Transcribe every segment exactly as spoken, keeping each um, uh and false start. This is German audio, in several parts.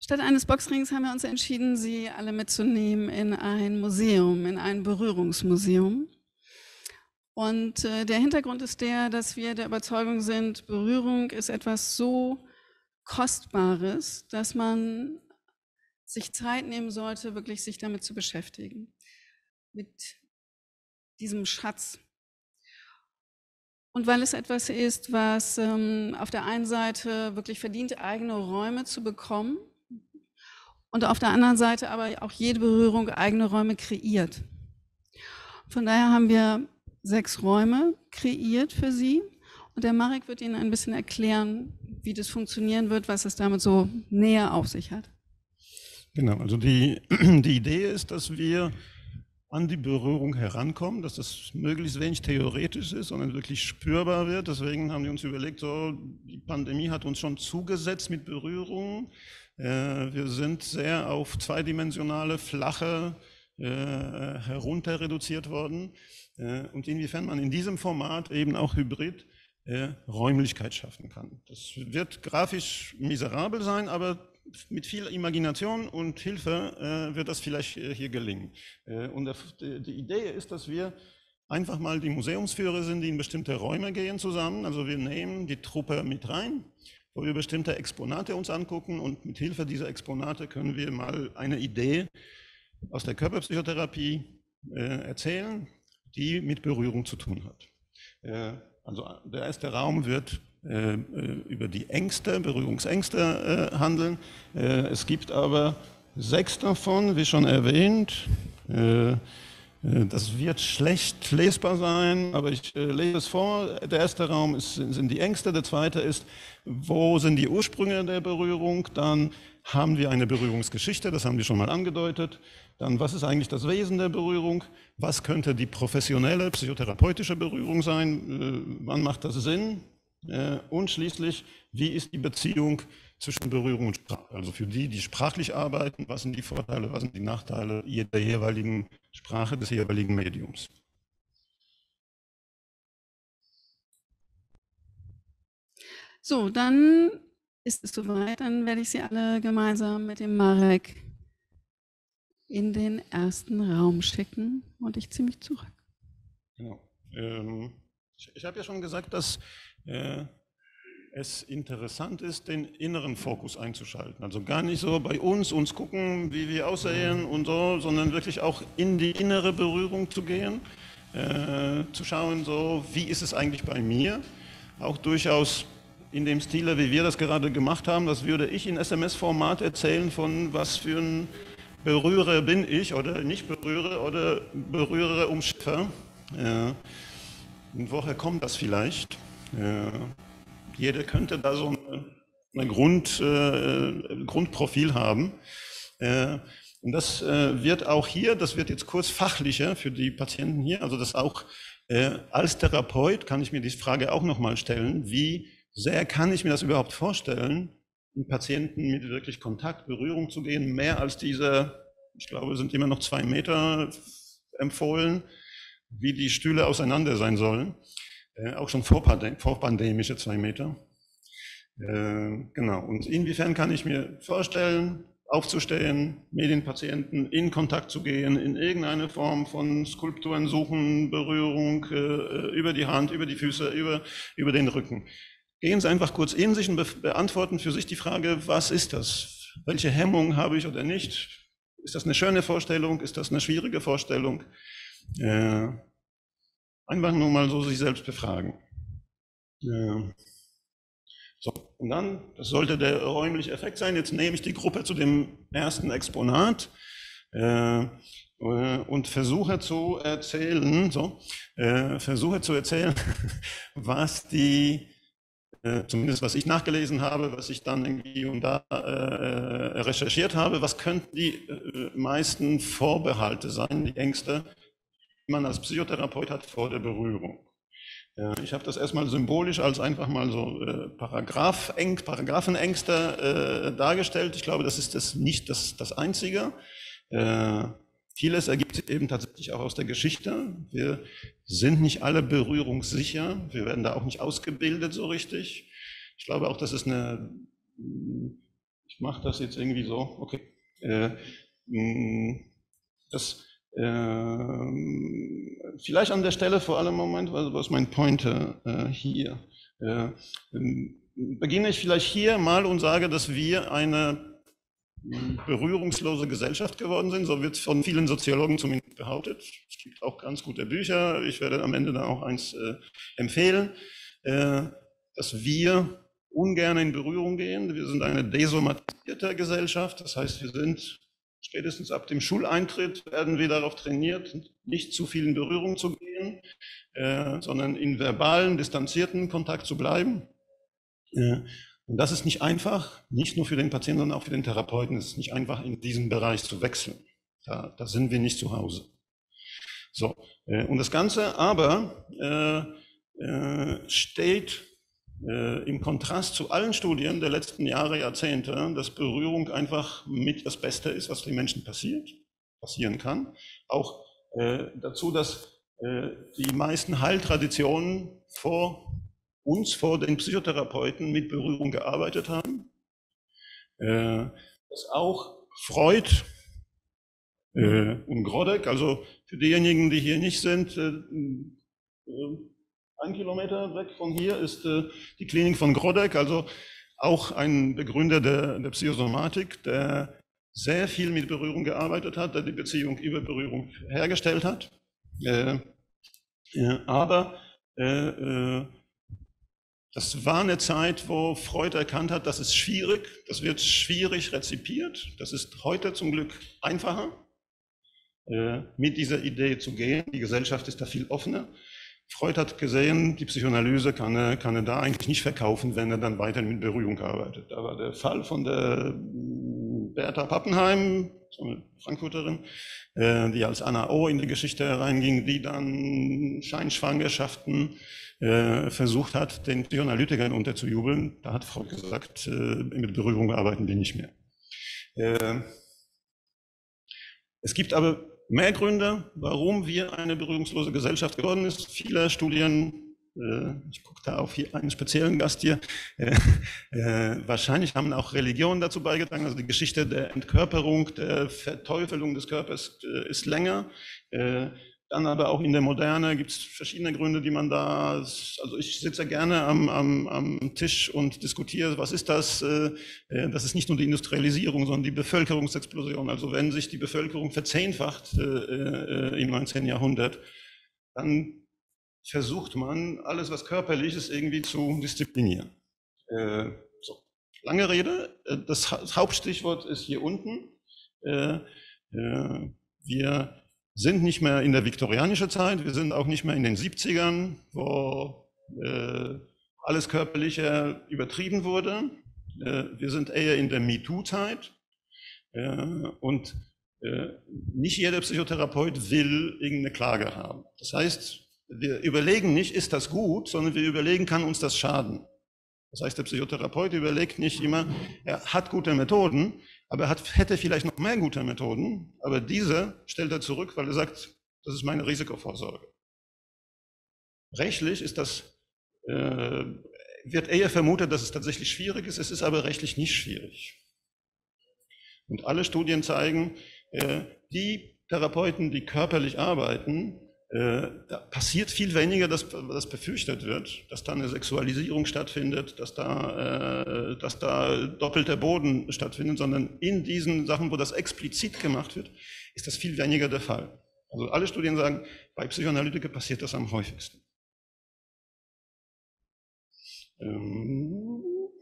Statt eines Boxrings haben wir uns entschieden, sie alle mitzunehmen in ein Museum, in ein Berührungsmuseum. Und äh, der Hintergrund ist der, dass wir der Überzeugung sind, Berührung ist etwas so Kostbares, dass man sich Zeit nehmen sollte, wirklich sich damit zu beschäftigen, mit diesem Schatz. Und weil es etwas ist, was ähm, auf der einen Seite wirklich verdient, eigene Räume zu bekommen und auf der anderen Seite aber auch jede Berührung eigene Räume kreiert. Von daher haben wir sechs Räume kreiert für Sie. Und der Marek wird Ihnen ein bisschen erklären, wie das funktionieren wird, was es damit so näher auf sich hat. Genau, also die, die Idee ist, dass wir an die Berührung herankommen, dass das möglichst wenig theoretisch ist, sondern wirklich spürbar wird. Deswegen haben wir uns überlegt, so, die Pandemie hat uns schon zugesetzt mit Berührungen. Äh, wir sind sehr auf zweidimensionale, flache äh, herunter reduziert worden. Äh, und inwiefern man in diesem Format eben auch hybrid äh, Räumlichkeit schaffen kann. Das wird grafisch miserabel sein, aber mit viel Imagination und Hilfe äh, wird das vielleicht äh, hier gelingen. Äh, und der, die Idee ist, dass wir einfach mal die Museumsführer sind, die in bestimmte Räume gehen zusammen. Also wir nehmen die Truppe mit rein, wo wir bestimmte Exponate uns angucken und mit Hilfe dieser Exponate können wir mal eine Idee aus der Körperpsychotherapie äh, erzählen, die mit Berührung zu tun hat. Äh, also der erste Raum wird äh, über die Ängste, Berührungsängste äh, handeln. Äh, es gibt aber sechs davon, wie schon erwähnt. Äh, das wird schlecht lesbar sein, aber ich äh, lese es vor. Der erste Raum ist, sind die Ängste, der zweite ist, wo sind die Ursprünge der Berührung? Dann haben wir eine Berührungsgeschichte, das haben wir schon mal angedeutet. Dann, was ist eigentlich das Wesen der Berührung? Was könnte die professionelle, psychotherapeutische Berührung sein? Äh, wann macht das Sinn? Äh, und schließlich, wie ist die Beziehung zwischen Berührung und Sprache? Also für die, die sprachlich arbeiten, was sind die Vorteile, was sind die Nachteile der jeweiligen Sprache des jeweiligen Mediums? So, dann ist es soweit, dann werde ich Sie alle gemeinsam mit dem Marek in den ersten Raum schicken und ich ziehe mich zurück. Genau. Ähm, ich ich habe ja schon gesagt, dass äh, es interessant ist, den inneren Fokus einzuschalten. Also gar nicht so bei uns, uns gucken, wie wir aussehen und so, sondern wirklich auch in die innere Berührung zu gehen, äh, zu schauen, so, wie ist es eigentlich bei mir? Auch durchaus in dem Stile, wie wir das gerade gemacht haben, das würde ich in S M S-Format erzählen, von was für ein Berührer bin ich oder nicht berühre oder berühre umschiffe. Ja. Und woher kommt das vielleicht? Ja. Jeder könnte da so ein Grund, äh, Grundprofil haben. Äh, und das äh, wird auch hier, das wird jetzt kurz fachlicher für die Patienten hier, also das auch äh, als Therapeut kann ich mir die Frage auch nochmal stellen, wie sehr kann ich mir das überhaupt vorstellen, mit Patienten mit wirklich Kontakt, Berührung zu gehen, mehr als diese, ich glaube, sind immer noch zwei Meter empfohlen, wie die Stühle auseinander sein sollen. Äh, auch schon vorpandemische zwei Meter. Äh, genau. Und inwiefern kann ich mir vorstellen, aufzustehen, mit den Patienten in Kontakt zu gehen, in irgendeine Form von Skulpturen suchen, Berührung, äh, über die Hand, über die Füße, über, über den Rücken. Gehen Sie einfach kurz in sich und be beantworten für sich die Frage, was ist das? Welche Hemmung habe ich oder nicht? Ist das eine schöne Vorstellung? Ist das eine schwierige Vorstellung? Äh, einfach nur mal so sich selbst befragen. Äh, so, und dann, das sollte der räumliche Effekt sein. Jetzt nehme ich die Gruppe zu dem ersten Exponat äh, und versuche zu erzählen, so, äh, versuche zu erzählen, was die zumindest was ich nachgelesen habe, was ich dann irgendwie und da äh, recherchiert habe, was könnten die äh, meisten Vorbehalte sein, die Ängste, die man als Psychotherapeut hat vor der Berührung. Äh, ich habe das erstmal symbolisch als einfach mal so äh, Paragraph Paragraphenängste äh, dargestellt. Ich glaube, das ist das nicht das, das Einzige. Äh, Vieles ergibt sich eben tatsächlich auch aus der Geschichte. Wir sind nicht alle berührungssicher. Wir werden da auch nicht ausgebildet so richtig. Ich glaube auch, das ist eine, ich mache das jetzt irgendwie so, okay. Äh, das, äh, vielleicht an der Stelle vor allem Moment, was ist mein Pointer äh, hier? Äh, beginne ich vielleicht hier mal und sage, dass wir eine berührungslose Gesellschaft geworden sind, so wird von vielen Soziologen zumindest behauptet. Es gibt auch ganz gute Bücher, ich werde am Ende da auch eins äh, empfehlen, äh, dass wir ungern in Berührung gehen. Wir sind eine desomatisierte Gesellschaft, das heißt, wir sind spätestens ab dem Schuleintritt, werden wir darauf trainiert, nicht zu viel in Berührung zu gehen, äh, sondern in verbalen, distanzierten Kontakt zu bleiben. Äh, Und das ist nicht einfach, nicht nur für den Patienten, sondern auch für den Therapeuten. Es ist nicht einfach, in diesen Bereich zu wechseln. Da, da sind wir nicht zu Hause. So, äh, und das Ganze aber äh, äh, steht äh, im Kontrast zu allen Studien der letzten Jahre, Jahrzehnte, dass Berührung einfach mit das Beste ist, was den Menschen passiert, passieren kann. Auch äh, dazu, dass äh, die meisten Heiltraditionen vor uns, vor den Psychotherapeuten mit Berührung gearbeitet haben. Äh, dass auch Freud äh, und Grodek, also für diejenigen, die hier nicht sind, äh, äh, ein Kilometer weg von hier ist äh, die Klinik von Grodek, also auch ein Begründer der, der Psychosomatik, der sehr viel mit Berührung gearbeitet hat, der die Beziehung über Berührung hergestellt hat. Äh, äh, aber äh, äh, das war eine Zeit, wo Freud erkannt hat, das ist schwierig, das wird schwierig rezipiert. Das ist heute zum Glück einfacher, äh, mit dieser Idee zu gehen. Die Gesellschaft ist da viel offener. Freud hat gesehen, die Psychoanalyse kann er, kann er da eigentlich nicht verkaufen, wenn er dann weiter mit Berührung arbeitet. Da war der Fall von der Bertha Pappenheim, so eine Frankfurterin, äh, die als Anna O in die Geschichte hereinging, die dann Scheinschwangerschaften äh, versucht hat, den Psychoanalytikern unterzujubeln. Da hat Freud gesagt, äh, mit Berührung arbeiten wir nicht mehr. Äh, es gibt aber mehr Gründe, warum wir eine berührungslose Gesellschaft geworden ist. Viele Studien, äh, ich gucke da auf hier einen speziellen Gast hier, äh, äh, wahrscheinlich haben auch Religionen dazu beigetragen. Also die Geschichte der Entkörperung, der Verteufelung des Körpers äh, ist länger. Äh, Dann aber auch in der Moderne gibt es verschiedene Gründe, die man da, also ich sitze gerne am, am, am Tisch und diskutiere, was ist das? Das ist nicht nur die Industrialisierung, sondern die Bevölkerungsexplosion. Also wenn sich die Bevölkerung verzehnfacht im neunzehnten Jahrhundert, dann versucht man, alles, was körperlich ist, irgendwie zu disziplinieren. So. Lange Rede, das Hauptstichwort ist hier unten. Wir sind nicht mehr in der viktorianischen Zeit, wir sind auch nicht mehr in den siebzigern, wo äh, alles Körperliche übertrieben wurde. Äh, wir sind eher in der MeToo-Zeit. Äh, und äh, nicht jeder Psychotherapeut will irgendeine Klage haben. Das heißt, wir überlegen nicht, ist das gut, sondern wir überlegen, kann uns das schaden. Das heißt, der Psychotherapeut überlegt nicht immer, er hat gute Methoden, aber er hat, hätte vielleicht noch mehr gute Methoden, aber diese stellt er zurück, weil er sagt, das ist meine Risikovorsorge. Rechtlich ist das, äh, wird eher vermutet, dass es tatsächlich schwierig ist, es ist aber rechtlich nicht schwierig. Und alle Studien zeigen, äh, die Therapeuten, die körperlich arbeiten, äh, da passiert viel weniger, dass das befürchtet wird, dass da eine Sexualisierung stattfindet, dass da, äh, dass da doppelter Boden stattfindet, sondern in diesen Sachen, wo das explizit gemacht wird, ist das viel weniger der Fall. Also alle Studien sagen, bei Psychoanalytikern passiert das am häufigsten. Ähm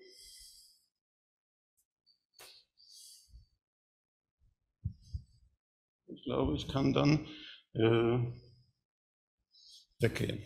ich glaube, ich kann dann äh, weggehen.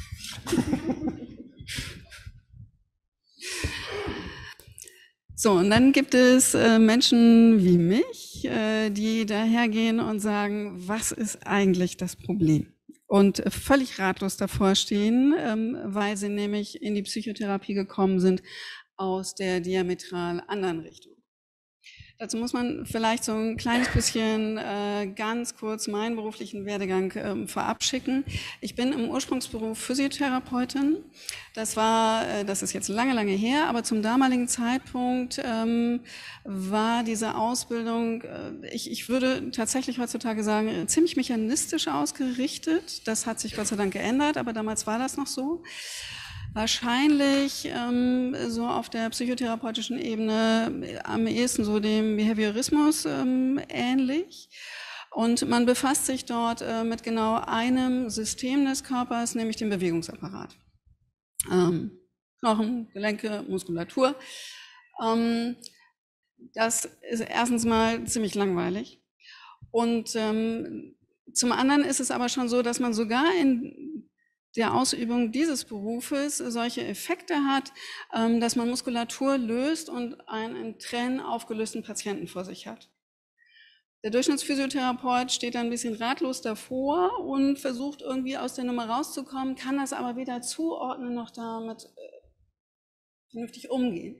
So, und dann gibt es äh, Menschen wie mich, äh, die dahergehen und sagen, was ist eigentlich das Problem? Und äh, völlig ratlos davor stehen, ähm, weil sie nämlich in die Psychotherapie gekommen sind aus der diametral anderen Richtung. Dazu muss man vielleicht so ein kleines bisschen äh, ganz kurz meinen beruflichen Werdegang ähm, vorab schicken. Ich bin im Ursprungsberuf Physiotherapeutin. Das war, äh, das ist jetzt lange, lange her, aber zum damaligen Zeitpunkt ähm, war diese Ausbildung, äh, ich, ich würde tatsächlich heutzutage sagen, ziemlich mechanistisch ausgerichtet. Das hat sich Gott sei Dank geändert, aber damals war das noch so. Wahrscheinlich ähm, so auf der psychotherapeutischen Ebene am ehesten so dem Behaviorismus ähm, ähnlich. Und man befasst sich dort äh, mit genau einem System des Körpers, nämlich dem Bewegungsapparat. Ähm, Knochen, Gelenke, Muskulatur. Ähm, das ist erstens mal ziemlich langweilig. Und ähm, zum anderen ist es aber schon so, dass man sogar in der Ausübung dieses Berufes solche Effekte hat, dass man Muskulatur löst und einen in Tränen aufgelösten Patienten vor sich hat. Der Durchschnittsphysiotherapeut steht dann ein bisschen ratlos davor und versucht irgendwie aus der Nummer rauszukommen, kann das aber weder zuordnen noch damit vernünftig umgehen.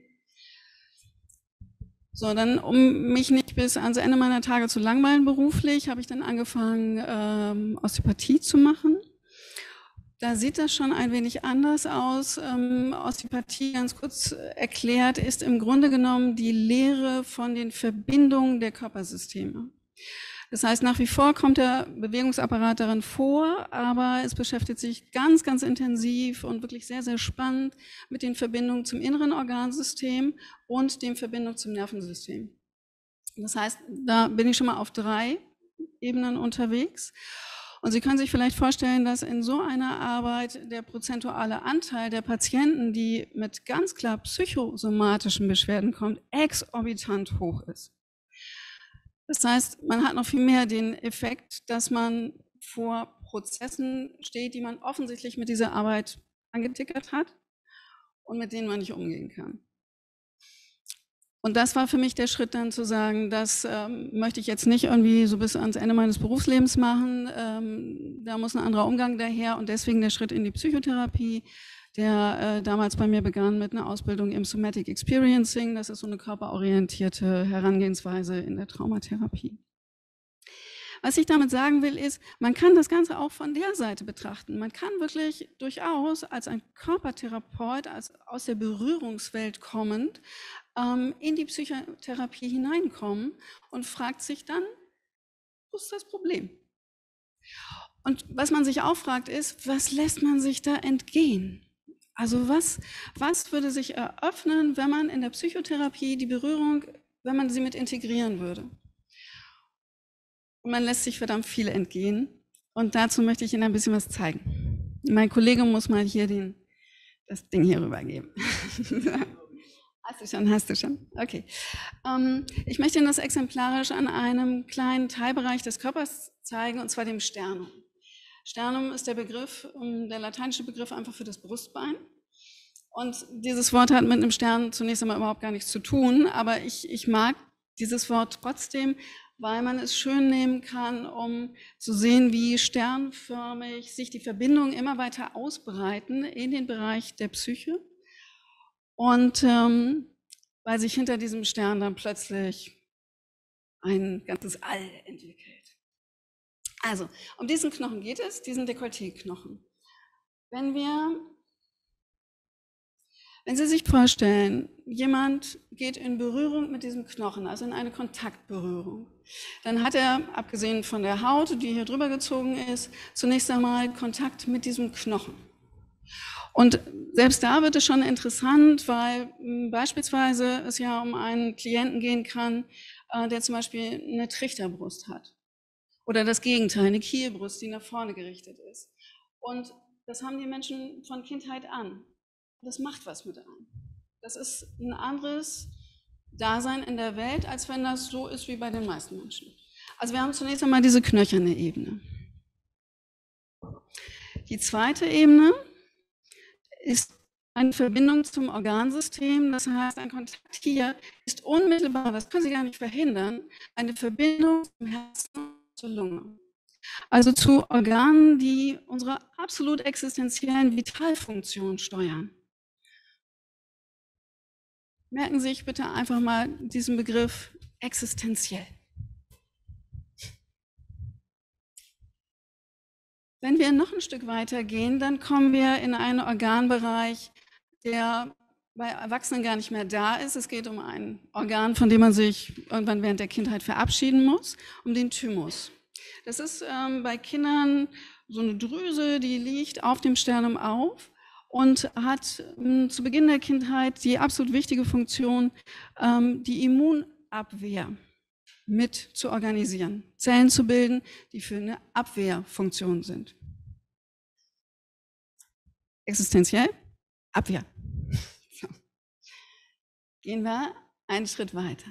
So, dann, um mich nicht bis ans Ende meiner Tage zu langweilen beruflich, habe ich dann angefangen, ähm, Osteopathie zu machen. Da sieht das schon ein wenig anders aus. Ähm, Osteopathie, ganz kurz erklärt, ist im Grunde genommen die Lehre von den Verbindungen der Körpersysteme. Das heißt, nach wie vor kommt der Bewegungsapparat darin vor, aber es beschäftigt sich ganz, ganz intensiv und wirklich sehr, sehr spannend mit den Verbindungen zum inneren Organsystem und den Verbindungen zum Nervensystem. Das heißt, da bin ich schon mal auf drei Ebenen unterwegs. Und Sie können sich vielleicht vorstellen, dass in so einer Arbeit der prozentuale Anteil der Patienten, die mit ganz klar psychosomatischen Beschwerden kommen, exorbitant hoch ist. Das heißt, man hat noch viel mehr den Effekt, dass man vor Prozessen steht, die man offensichtlich mit dieser Arbeit angetickert hat und mit denen man nicht umgehen kann. Und das war für mich der Schritt dann zu sagen, das ähm, möchte ich jetzt nicht irgendwie so bis ans Ende meines Berufslebens machen, ähm, da muss ein anderer Umgang daher und deswegen der Schritt in die Psychotherapie, der äh, damals bei mir begann mit einer Ausbildung im Somatic Experiencing, das ist so eine körperorientierte Herangehensweise in der Traumatherapie. Was ich damit sagen will, ist, man kann das Ganze auch von der Seite betrachten. Man kann wirklich durchaus als ein Körpertherapeut, als aus der Berührungswelt kommend, ähm, in die Psychotherapie hineinkommen und fragt sich dann, wo ist das Problem? Und was man sich auch fragt, ist, was lässt man sich da entgehen? Also was, was würde sich eröffnen, wenn man in der Psychotherapie die Berührung, wenn man sie mit integrieren würde? Und man lässt sich verdammt viel entgehen. Und dazu möchte ich Ihnen ein bisschen was zeigen. Mein Kollege muss mal hier den, das Ding hier rübergeben. Hast du schon, hast du schon. Okay. Ähm, ich möchte Ihnen das exemplarisch an einem kleinen Teilbereich des Körpers zeigen, und zwar dem Sternum. Sternum ist der Begriff, der lateinische Begriff einfach für das Brustbein. Und dieses Wort hat mit einem Stern zunächst einmal überhaupt gar nichts zu tun, aber ich, ich mag dieses Wort trotzdem, weil man es schön nehmen kann, um zu sehen, wie sternförmig sich die Verbindungen immer weiter ausbreiten in den Bereich der Psyche. Und ähm, weil sich hinter diesem Stern dann plötzlich ein ganzes All entwickelt. Also, um diesen Knochen geht es, diesen Dekolleté-Knochen. Wenn wir, wenn Sie sich vorstellen, jemand geht in Berührung mit diesem Knochen, also in eine Kontaktberührung, dann hat er, abgesehen von der Haut, die hier drüber gezogen ist, zunächst einmal Kontakt mit diesem Knochen. Und selbst da wird es schon interessant, weil m, beispielsweise es ja um einen Klienten gehen kann, äh, der zum Beispiel eine Trichterbrust hat. Oder das Gegenteil, eine Kielbrust, die nach vorne gerichtet ist. Und das haben die Menschen von Kindheit an. Das macht was mit einem. Das ist ein anderes Dasein in der Welt, als wenn das so ist wie bei den meisten Menschen. Also wir haben zunächst einmal diese knöcherne Ebene. Die zweite Ebene ist eine Verbindung zum Organsystem, das heißt, ein Kontakt hier ist unmittelbar, das können Sie gar nicht verhindern, eine Verbindung zum Herzen und zur Lunge. Also zu Organen, die unsere absolut existenziellen Vitalfunktionen steuern. Merken Sie sich bitte einfach mal diesen Begriff existenziell. Wenn wir noch ein Stück weiter gehen, dann kommen wir in einen Organbereich, der bei Erwachsenen gar nicht mehr da ist. Es geht um ein Organ, von dem man sich irgendwann während der Kindheit verabschieden muss, um den Thymus. Das ist ähm, bei Kindern so eine Drüse, die liegt auf dem Sternum auf und hat ähm, zu Beginn der Kindheit die absolut wichtige Funktion, ähm, die Immunabwehr mit zu organisieren, Zellen zu bilden, die für eine Abwehrfunktion sind. Existenziell, Abwehr. So. Gehen wir einen Schritt weiter.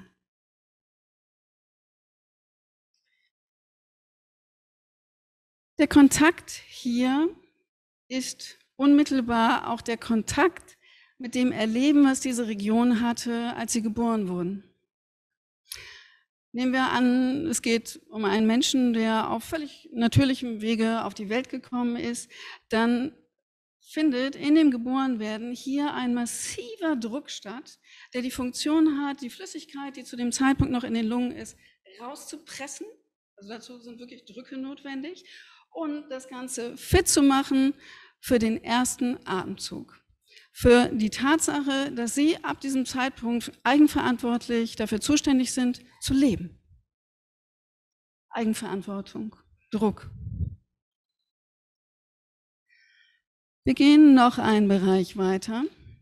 Der Kontakt hier ist unmittelbar auch der Kontakt mit dem Erleben, was diese Region hatte, als sie geboren wurden. Nehmen wir an, es geht um einen Menschen, der auf völlig natürlichem Wege auf die Welt gekommen ist, dann findet in dem Geborenwerden hier ein massiver Druck statt, der die Funktion hat, die Flüssigkeit, die zu dem Zeitpunkt noch in den Lungen ist, rauszupressen. Also dazu sind wirklich Drücke notwendig. Und das Ganze fit zu machen für den ersten Atemzug. Für die Tatsache, dass Sie ab diesem Zeitpunkt eigenverantwortlich dafür zuständig sind, zu leben. Eigenverantwortung, Druck. Wir gehen noch einen Bereich weiter.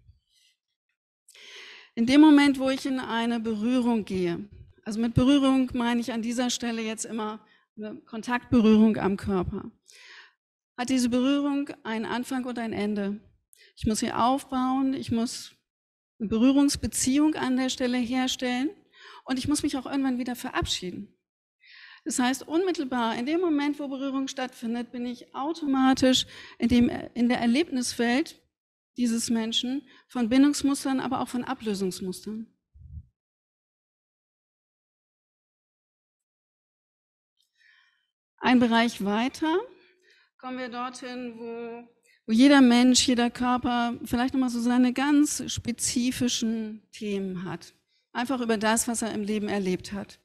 In dem Moment, wo ich in eine Berührung gehe, also mit Berührung meine ich an dieser Stelle jetzt immer eine Kontaktberührung am Körper, hat diese Berührung einen Anfang und ein Ende. Ich muss sie aufbauen, ich muss eine Berührungsbeziehung an der Stelle herstellen und ich muss mich auch irgendwann wieder verabschieden. Das heißt, unmittelbar in dem Moment, wo Berührung stattfindet, bin ich automatisch in, dem, in der Erlebniswelt dieses Menschen von Bindungsmustern, aber auch von Ablösungsmustern. Ein Bereich weiter kommen wir dorthin, wo, wo jeder Mensch, jeder Körper vielleicht nochmal so seine ganz spezifischen Themen hat. Einfach über das, was er im Leben erlebt hat.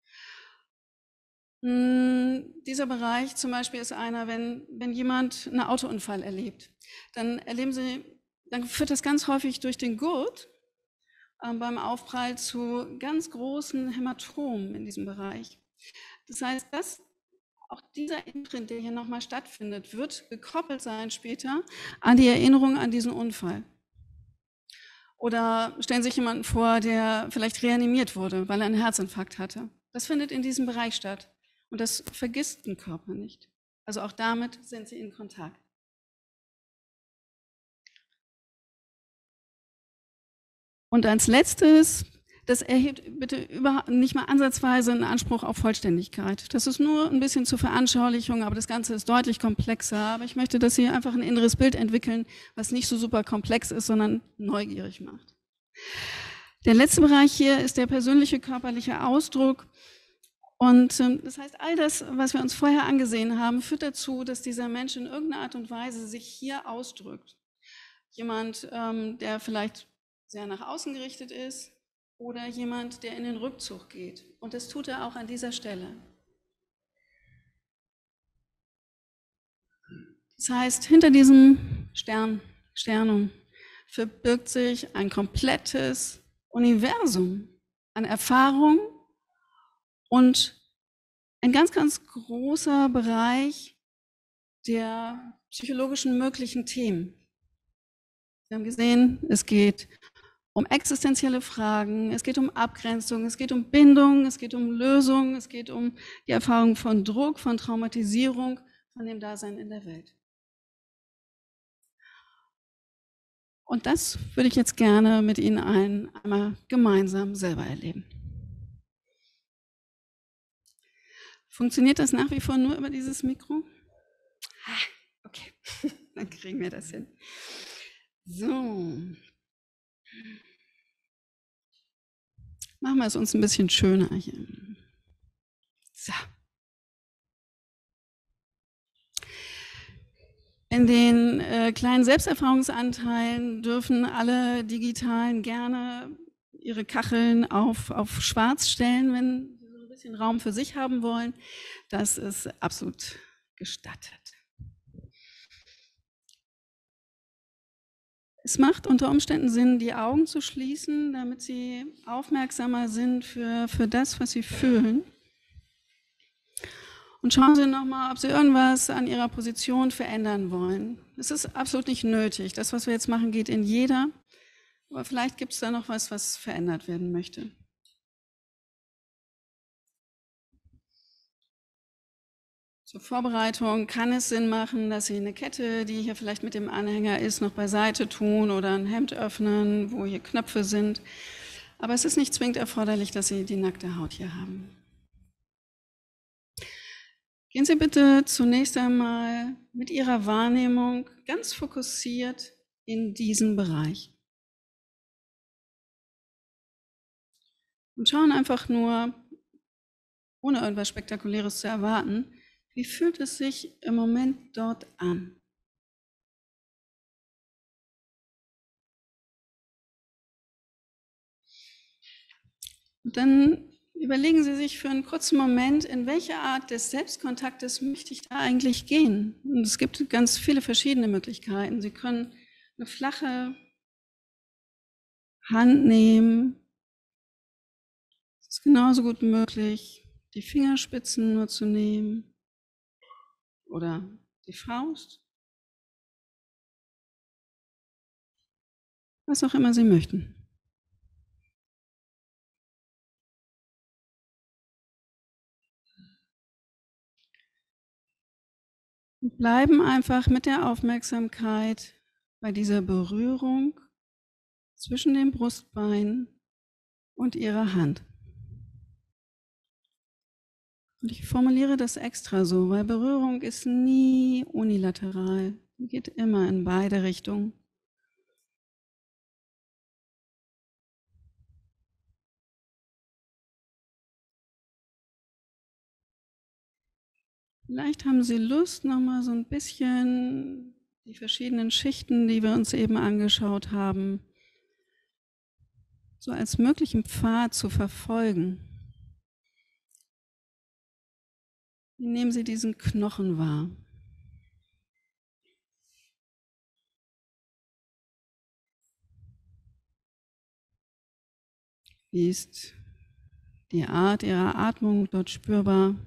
Hm, dieser Bereich zum Beispiel ist einer, wenn, wenn jemand einen Autounfall erlebt, dann erleben Sie, dann führt das ganz häufig durch den Gurt äh, beim Aufprall zu ganz großen Hämatomen in diesem Bereich. Das heißt, dass auch dieser Imprint, der hier nochmal stattfindet, wird gekoppelt sein später an die Erinnerung an diesen Unfall. Oder stellen Sie sich jemanden vor, der vielleicht reanimiert wurde, weil er einen Herzinfarkt hatte. Das findet in diesem Bereich statt. Und das vergisst ein Körper nicht. Also auch damit sind Sie in Kontakt. Und als letztes, das erhebt bitte überhaupt nicht mal ansatzweise einen Anspruch auf Vollständigkeit. Das ist nur ein bisschen zur Veranschaulichung, aber das Ganze ist deutlich komplexer. Aber ich möchte, dass Sie einfach ein inneres Bild entwickeln, was nicht so super komplex ist, sondern neugierig macht. Der letzte Bereich hier ist der persönliche körperliche Ausdruck. Und ähm, das heißt, all das, was wir uns vorher angesehen haben, führt dazu, dass dieser Mensch in irgendeiner Art und Weise sich hier ausdrückt. Jemand, ähm, der vielleicht sehr nach außen gerichtet ist, oder jemand, der in den Rückzug geht. Und das tut er auch an dieser Stelle. Das heißt, hinter diesem Stern, Sternum verbirgt sich ein komplettes Universum an Erfahrung und ein ganz, ganz großer Bereich der psychologischen möglichen Themen. Wir haben gesehen, es geht um existenzielle Fragen, es geht um Abgrenzung, es geht um Bindung, es geht um Lösung, es geht um die Erfahrung von Druck, von Traumatisierung, von dem Dasein in der Welt. Und das würde ich jetzt gerne mit Ihnen allen einmal gemeinsam selber erleben. Funktioniert das nach wie vor nur über dieses Mikro? Ah, okay, dann kriegen wir das hin. So. Machen wir es uns ein bisschen schöner hier. So. In den äh, kleinen Selbsterfahrungsanteilen dürfen alle Digitalen gerne Ihre Kacheln auf, auf schwarz stellen, wenn Sie so ein bisschen Raum für sich haben wollen. Das ist absolut gestattet. Es macht unter Umständen Sinn, die Augen zu schließen, damit Sie aufmerksamer sind für, für das, was Sie fühlen. Und schauen Sie nochmal, ob Sie irgendwas an Ihrer Position verändern wollen. Es ist absolut nicht nötig. Das, was wir jetzt machen, geht in jeder. Aber vielleicht gibt es da noch was, was verändert werden möchte. Zur Vorbereitung kann es Sinn machen, dass Sie eine Kette, die hier vielleicht mit dem Anhänger ist, noch beiseite tun oder ein Hemd öffnen, wo hier Knöpfe sind. Aber es ist nicht zwingend erforderlich, dass Sie die nackte Haut hier haben. Gehen Sie bitte zunächst einmal mit Ihrer Wahrnehmung ganz fokussiert in diesen Bereich. Und schauen einfach nur, ohne irgendwas Spektakuläres zu erwarten, wie fühlt es sich im Moment dort an? Und dann überlegen Sie sich für einen kurzen Moment, in welche Art des Selbstkontaktes möchte ich da eigentlich gehen? Und es gibt ganz viele verschiedene Möglichkeiten. Sie können eine flache Hand nehmen. Es ist genauso gut möglich, die Fingerspitzen nur zu nehmen oder die Faust. Was auch immer Sie möchten. Und bleiben einfach mit der Aufmerksamkeit bei dieser Berührung zwischen dem Brustbein und Ihrer Hand. Und ich formuliere das extra so, weil Berührung ist nie unilateral. Die geht immer in beide Richtungen. Vielleicht haben Sie Lust, nochmal so ein bisschen die verschiedenen Schichten, die wir uns eben angeschaut haben, so als möglichen Pfad zu verfolgen. Wie nehmen Sie diesen Knochen wahr? Wie ist die Art Ihrer Atmung dort spürbar?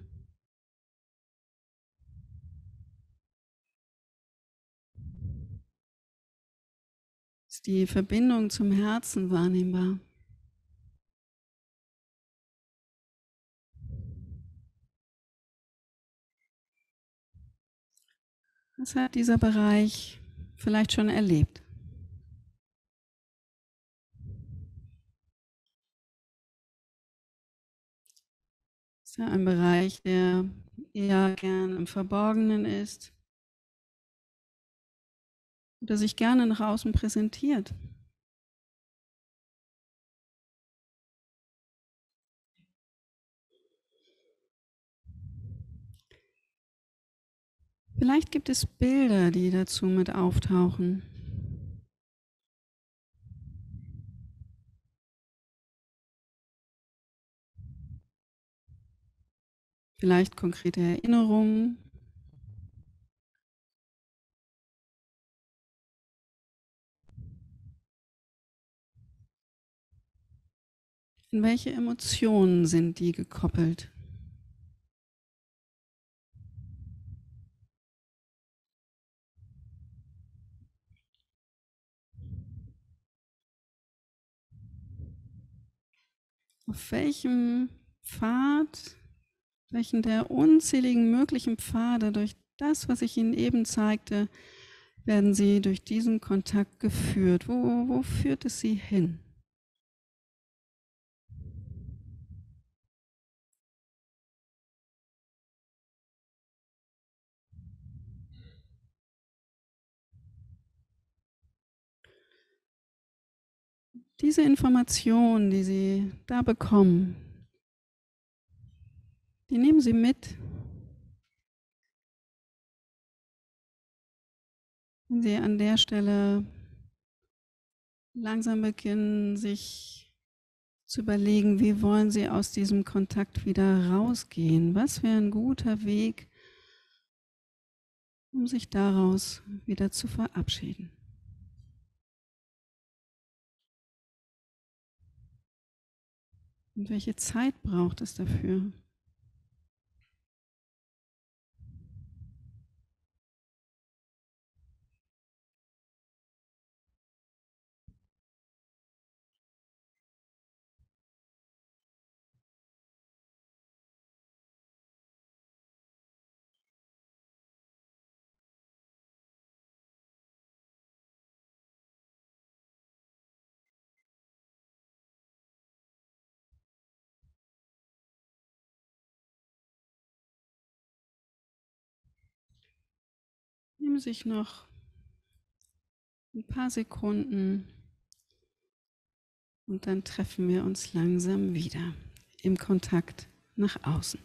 Ist die Verbindung zum Herzen wahrnehmbar? Was hat dieser Bereich vielleicht schon erlebt? Ist er ein Bereich, der eher gern im Verborgenen ist oder sich gerne nach außen präsentiert? Vielleicht gibt es Bilder, die dazu mit auftauchen. Vielleicht konkrete Erinnerungen. In welche Emotionen sind die gekoppelt? Auf welchem Pfad, welchen der unzähligen möglichen Pfade durch das, was ich Ihnen eben zeigte, werden Sie durch diesen Kontakt geführt? Wo, wo führt es Sie hin? Diese Informationen, die Sie da bekommen, die nehmen Sie mit. Wenn Sie an der Stelle langsam beginnen, sich zu überlegen, wie wollen Sie aus diesem Kontakt wieder rausgehen? Was wäre ein guter Weg, um sich daraus wieder zu verabschieden? Und welche Zeit braucht es dafür? Nehmen Sie sich noch ein paar Sekunden und dann treffen wir uns langsam wieder im Kontakt nach außen.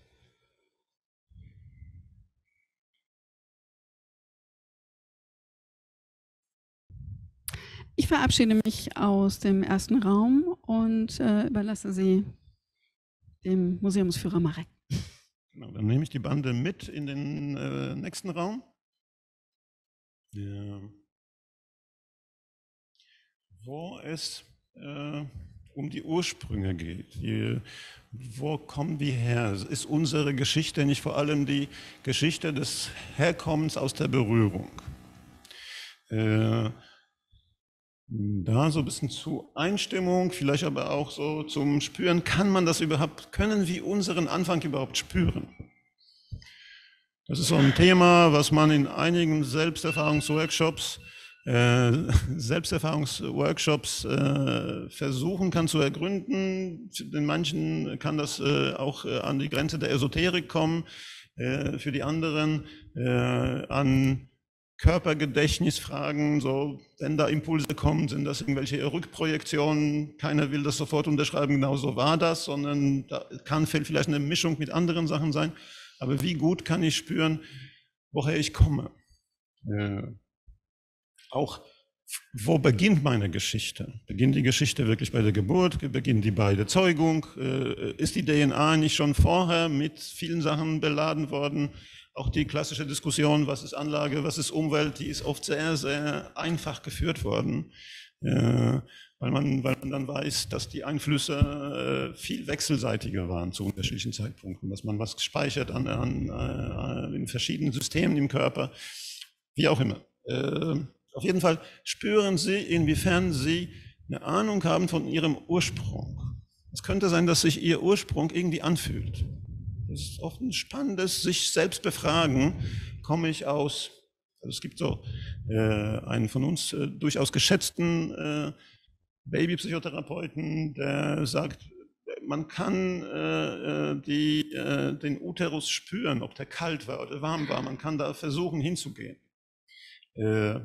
Ich verabschiede mich aus dem ersten Raum und äh, überlasse Sie dem Museumsführer Marek. Genau, dann nehme ich die Bande mit in den äh, nächsten Raum, ja, wo es äh, um die Ursprünge geht. Die, wo kommen wir her? Ist unsere Geschichte nicht vor allem die Geschichte des Herkommens aus der Berührung? Äh, Da so ein bisschen zur Einstimmung, vielleicht aber auch so zum Spüren, kann man das überhaupt, können wir unseren Anfang überhaupt spüren? Das ist so ein Thema, was man in einigen Selbsterfahrungsworkshops, äh, Selbsterfahrungsworkshops äh, versuchen kann zu ergründen. In manchen kann das äh, auch äh, an die Grenze der Esoterik kommen, äh, für die anderen äh, an Körpergedächtnisfragen, so, wenn da Impulse kommen, sind das irgendwelche Rückprojektionen, keiner will das sofort unterschreiben, genau so war das, sondern da kann vielleicht eine Mischung mit anderen Sachen sein. Aber wie gut kann ich spüren, woher ich komme? Äh, auch, wo beginnt meine Geschichte? Beginnt die Geschichte wirklich bei der Geburt? Beginnt die bei der Zeugung? Äh, ist die D N A nicht schon vorher mit vielen Sachen beladen worden? Auch die klassische Diskussion, was ist Anlage, was ist Umwelt, die ist oft sehr, sehr einfach geführt worden, äh, weil, man, weil man dann weiß, dass die Einflüsse äh, viel wechselseitiger waren zu unterschiedlichen Zeitpunkten, dass man was speichert an, an, äh, in verschiedenen Systemen im Körper, wie auch immer. Äh, auf jeden Fall spüren Sie, inwiefern Sie eine Ahnung haben von Ihrem Ursprung. Es könnte sein, dass sich Ihr Ursprung irgendwie anfühlt. Das ist oft ein spannendes, sich selbst befragen, komme ich aus, also es gibt so äh, einen von uns äh, durchaus geschätzten äh, Babypsychotherapeuten, der sagt, man kann äh, die, äh, den Uterus spüren, ob der kalt war oder warm war, man kann da versuchen hinzugehen. Äh,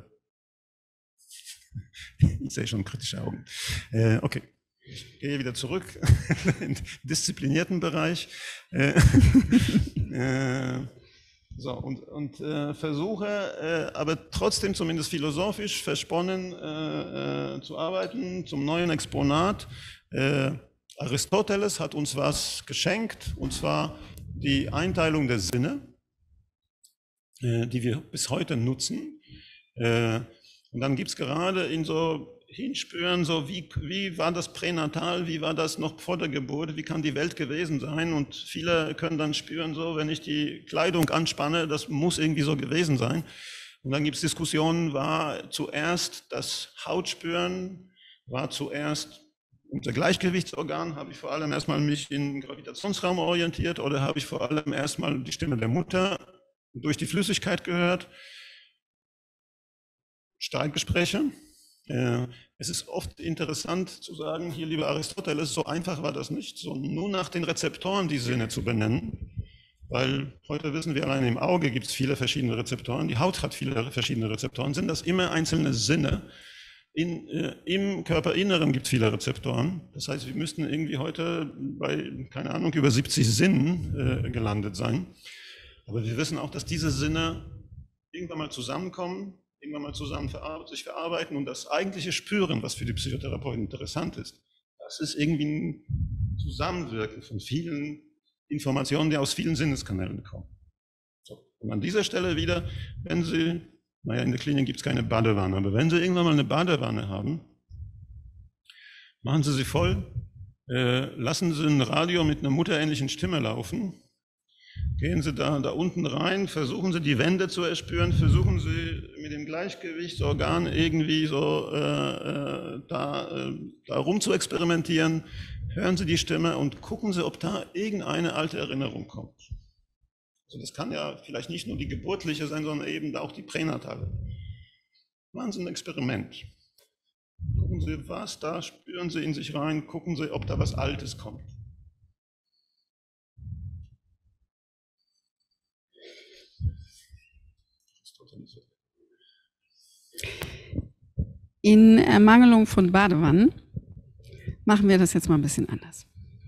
ich sehe schon kritische Augen. Äh, okay. Ich gehe wieder zurück in den disziplinierten Bereich äh, äh, so, und, und äh, versuche äh, aber trotzdem zumindest philosophisch versponnen äh, äh, zu arbeiten zum neuen Exponat. Äh, Aristoteles hat uns was geschenkt, und zwar die Einteilung der Sinne, äh, die wir bis heute nutzen. Äh, und dann gibt es gerade in so hinspüren, so wie, wie war das pränatal, wie war das noch vor der Geburt, wie kann die Welt gewesen sein, und viele können dann spüren, so, wenn ich die Kleidung anspanne, das muss irgendwie so gewesen sein. Und dann gibt es Diskussionen, war zuerst das Hautspüren, war zuerst unser Gleichgewichtsorgan, habe ich vor allem erstmal mich im Gravitationsraum orientiert, oder habe ich vor allem erstmal die Stimme der Mutter durch die Flüssigkeit gehört? Streitgespräche. Es ist oft interessant zu sagen, hier, lieber Aristoteles, so einfach war das nicht, so nur nach den Rezeptoren die Sinne zu benennen, weil heute wissen wir, allein im Auge gibt es viele verschiedene Rezeptoren, die Haut hat viele verschiedene Rezeptoren, sind das immer einzelne Sinne. In, äh, Im Körperinneren gibt es viele Rezeptoren, das heißt, wir müssten irgendwie heute bei, keine Ahnung, über siebzig Sinnen äh, gelandet sein, aber wir wissen auch, dass diese Sinne irgendwann mal zusammenkommen, irgendwann mal zusammen verarbeitet, sich verarbeiten, und das eigentliche Spüren, was für die Psychotherapeuten interessant ist, das ist irgendwie ein Zusammenwirken von vielen Informationen, die aus vielen Sinneskanälen kommen. So. Und an dieser Stelle wieder, wenn Sie, naja, in der Klinik gibt es keine Badewanne, aber wenn Sie irgendwann mal eine Badewanne haben, machen Sie sie voll, äh, lassen Sie ein Radio mit einer mutterähnlichen Stimme laufen, gehen Sie da, da unten rein, versuchen Sie die Wände zu erspüren, versuchen Sie mit dem Gleichgewichtsorgan irgendwie so äh, äh, da, äh, da rum zu experimentieren, hören Sie die Stimme und gucken Sie, ob da irgendeine alte Erinnerung kommt. Also das kann ja vielleicht nicht nur die geburtliche sein, sondern eben auch die pränatale. Machen Sie ein Experiment. Gucken Sie, was da, spüren Sie in sich rein, gucken Sie, ob da was Altes kommt. In Ermangelung von Badewannen machen wir das jetzt mal ein bisschen anders.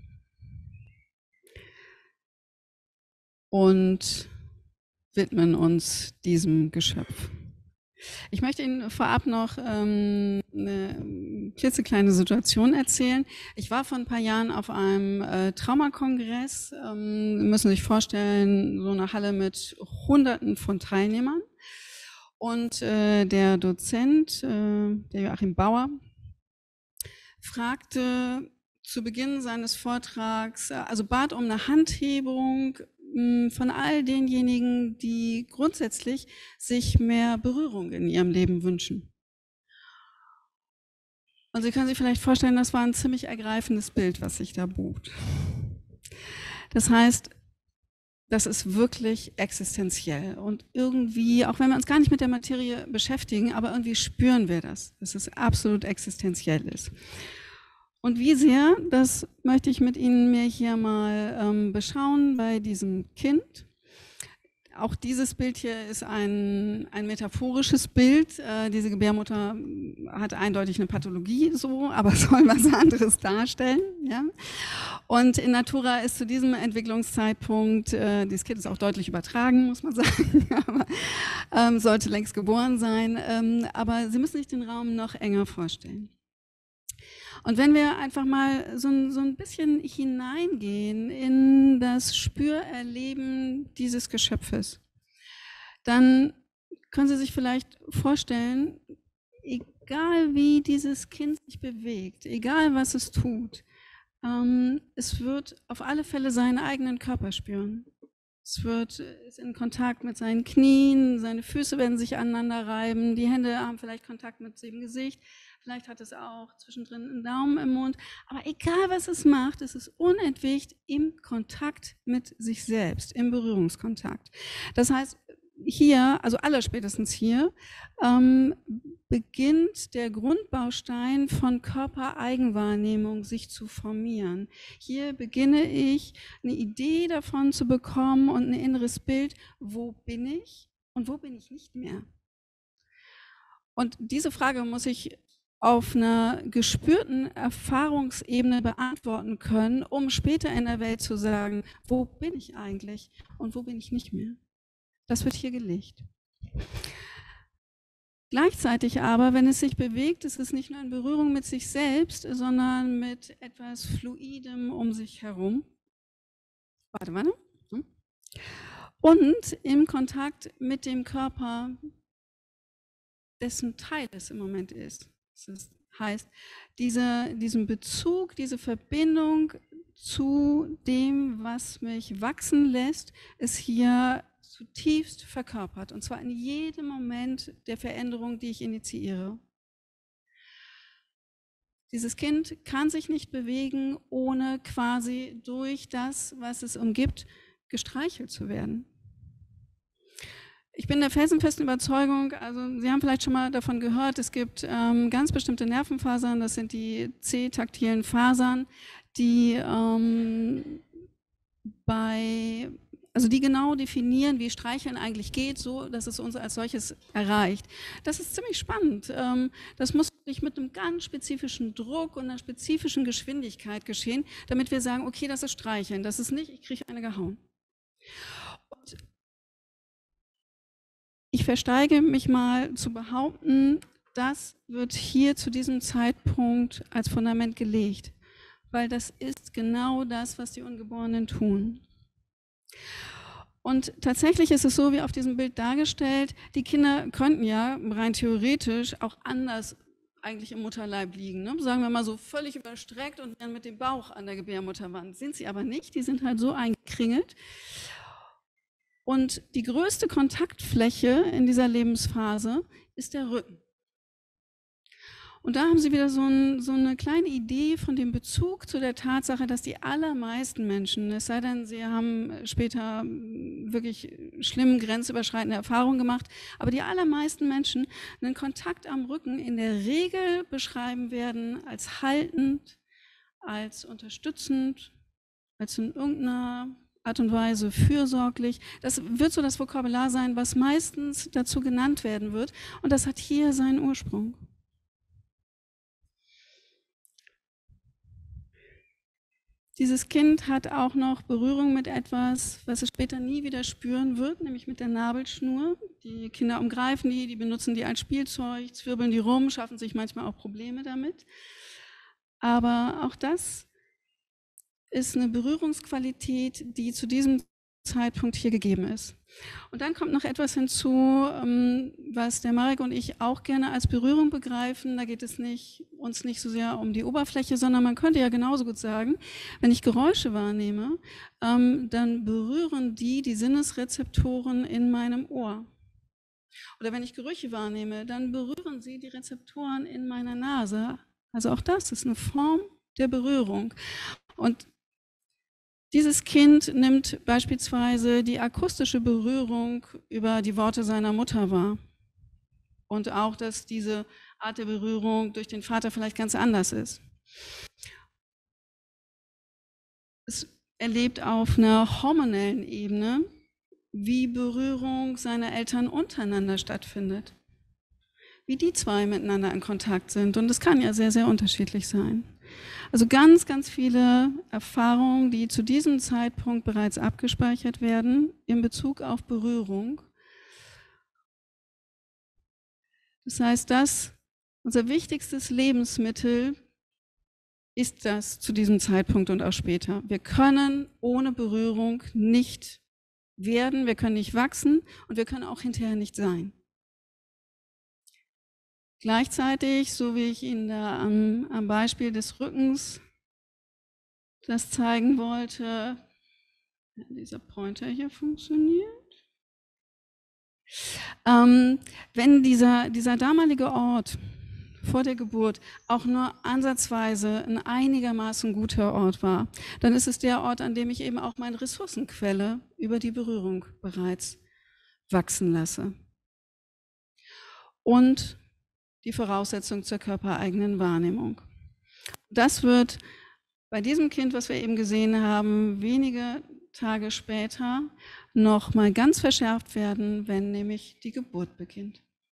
Und widmen uns diesem Geschöpf. Ich möchte Ihnen vorab noch ähm, eine klitzekleine Situation erzählen. Ich war vor ein paar Jahren auf einem äh, Traumakongress. Ähm, Sie müssen sich vorstellen, so eine Halle mit Hunderten von Teilnehmern. Und äh, der Dozent, äh, der Joachim Bauer, fragte zu Beginn seines Vortrags, also bat um eine Handhebung mh, von all denjenigen, die grundsätzlich sich mehr Berührung in ihrem Leben wünschen. Und Sie können sich vielleicht vorstellen, das war ein ziemlich ergreifendes Bild, was sich da bot. Das heißt, das ist wirklich existenziell und irgendwie, auch wenn wir uns gar nicht mit der Materie beschäftigen, aber irgendwie spüren wir das, dass es absolut existenziell ist. Und wie sehr, das möchte ich mit Ihnen mir hier mal ähm, beschauen bei diesem Kind. Auch dieses Bild hier ist ein, ein metaphorisches Bild. Äh, diese Gebärmutter hat eindeutig eine Pathologie, so, aber soll was anderes darstellen. Ja? Und in Natura ist zu diesem Entwicklungszeitpunkt, äh, dieses Kind ist auch deutlich übertragen, muss man sagen, aber ähm, sollte längst geboren sein. Ähm, aber Sie müssen sich den Raum noch enger vorstellen. Und wenn wir einfach mal so ein, so ein bisschen hineingehen in das Spürerleben dieses Geschöpfes, dann können Sie sich vielleicht vorstellen, egal wie dieses Kind sich bewegt, egal was es tut, ähm, es wird auf alle Fälle seinen eigenen Körper spüren. Es wird ist in Kontakt mit seinen Knien, seine Füße werden sich aneinander reiben, die Hände haben vielleicht Kontakt mit dem Gesicht. Vielleicht hat es auch zwischendrin einen Daumen im Mund. Aber egal, was es macht, es ist unentwegt im Kontakt mit sich selbst, im Berührungskontakt. Das heißt, hier, also allerspätestens hier, ähm, beginnt der Grundbaustein von Körpereigenwahrnehmung sich zu formieren. Hier beginne ich, eine Idee davon zu bekommen und ein inneres Bild, wo bin ich und wo bin ich nicht mehr. Und diese Frage muss ich auf einer gespürten Erfahrungsebene beantworten können, um später in der Welt zu sagen, wo bin ich eigentlich und wo bin ich nicht mehr. Das wird hier gelegt. Gleichzeitig aber, wenn es sich bewegt, ist es nicht nur in Berührung mit sich selbst, sondern mit etwas Fluidem um sich herum. Warte, warte. Und im Kontakt mit dem Körper, dessen Teil es im Moment ist. Das heißt, diese, diesen Bezug, diese Verbindung zu dem, was mich wachsen lässt, ist hier zutiefst verkörpert. Und zwar in jedem Moment der Veränderung, die ich initiiere. Dieses Kind kann sich nicht bewegen, ohne quasi durch das, was es umgibt, gestreichelt zu werden. Ich bin der felsenfesten Überzeugung, also Sie haben vielleicht schon mal davon gehört, es gibt ähm, ganz bestimmte Nervenfasern, das sind die C-taktilen Fasern, die ähm, bei, also die genau definieren, wie Streicheln eigentlich geht, so dass es uns als solches erreicht. Das ist ziemlich spannend. Ähm, das muss nicht mit einem ganz spezifischen Druck und einer spezifischen Geschwindigkeit geschehen, damit wir sagen, okay, das ist Streicheln, das ist nicht, ich kriege eine gehauen. Und ich versteige mich mal zu behaupten, das wird hier zu diesem Zeitpunkt als Fundament gelegt. weil das ist genau das, was die Ungeborenen tun. Und tatsächlich ist es so, wie auf diesem Bild dargestellt, die Kinder könnten ja rein theoretisch auch anders eigentlich im Mutterleib liegen. Ne? Sagen wir mal so völlig überstreckt und dann mit dem Bauch an der Gebärmutterwand. Sind sie aber nicht, die sind halt so eingekringelt. Und die größte Kontaktfläche in dieser Lebensphase ist der Rücken. Und da haben Sie wieder so, ein, so eine kleine Idee von dem Bezug zu der Tatsache, dass die allermeisten Menschen, es sei denn, sie haben später wirklich schlimm grenzüberschreitende Erfahrungen gemacht, aber die allermeisten Menschen einen Kontakt am Rücken in der Regel beschreiben werden als haltend, als unterstützend, als in irgendeiner Art und Weise fürsorglich. Das wird so das Vokabular sein, was meistens dazu genannt werden wird. Und das hat hier seinen Ursprung. Dieses Kind hat auch noch Berührung mit etwas, was es später nie wieder spüren wird, nämlich mit der Nabelschnur. Die Kinder umgreifen die, die benutzen die als Spielzeug, zwirbeln die rum, schaffen sich manchmal auch Probleme damit. Aber auch das ist eine Berührungsqualität, die zu diesem Zeitpunkt hier gegeben ist. Und dann kommt noch etwas hinzu, was der Marek und ich auch gerne als Berührung begreifen. Da geht es nicht, uns nicht so sehr um die Oberfläche, sondern man könnte ja genauso gut sagen, wenn ich Geräusche wahrnehme, dann berühren die die Sinnesrezeptoren in meinem Ohr. Oder wenn ich Gerüche wahrnehme, dann berühren sie die Rezeptoren in meiner Nase. Also auch das ist eine Form der Berührung. Und dieses Kind nimmt beispielsweise die akustische Berührung über die Worte seiner Mutter wahr. Und auch, dass diese Art der Berührung durch den Vater vielleicht ganz anders ist. Es erlebt auf einer hormonellen Ebene, wie Berührung seiner Eltern untereinander stattfindet. Wie die zwei miteinander in Kontakt sind. Und es kann ja sehr, sehr unterschiedlich sein. Also ganz, ganz viele Erfahrungen, die zu diesem Zeitpunkt bereits abgespeichert werden in Bezug auf Berührung. Das heißt, dass unser wichtigstes Lebensmittel ist das zu diesem Zeitpunkt und auch später. Wir können ohne Berührung nicht werden, wir können nicht wachsen und wir können auch hinterher nicht sein. Gleichzeitig, so wie ich Ihnen da am, am Beispiel des Rückens das zeigen wollte, wenn dieser Pointer hier funktioniert, ähm, wenn dieser, dieser damalige Ort vor der Geburt auch nur ansatzweise ein einigermaßen guter Ort war, dann ist es der Ort, an dem ich eben auch meine Ressourcenquelle über die Berührung bereits wachsen lasse. Und die Voraussetzung zur körpereigenen Wahrnehmung. Das wird bei diesem Kind, was wir eben gesehen haben, wenige Tage später noch mal ganz verschärft werden, wenn nämlich die Geburt beginnt.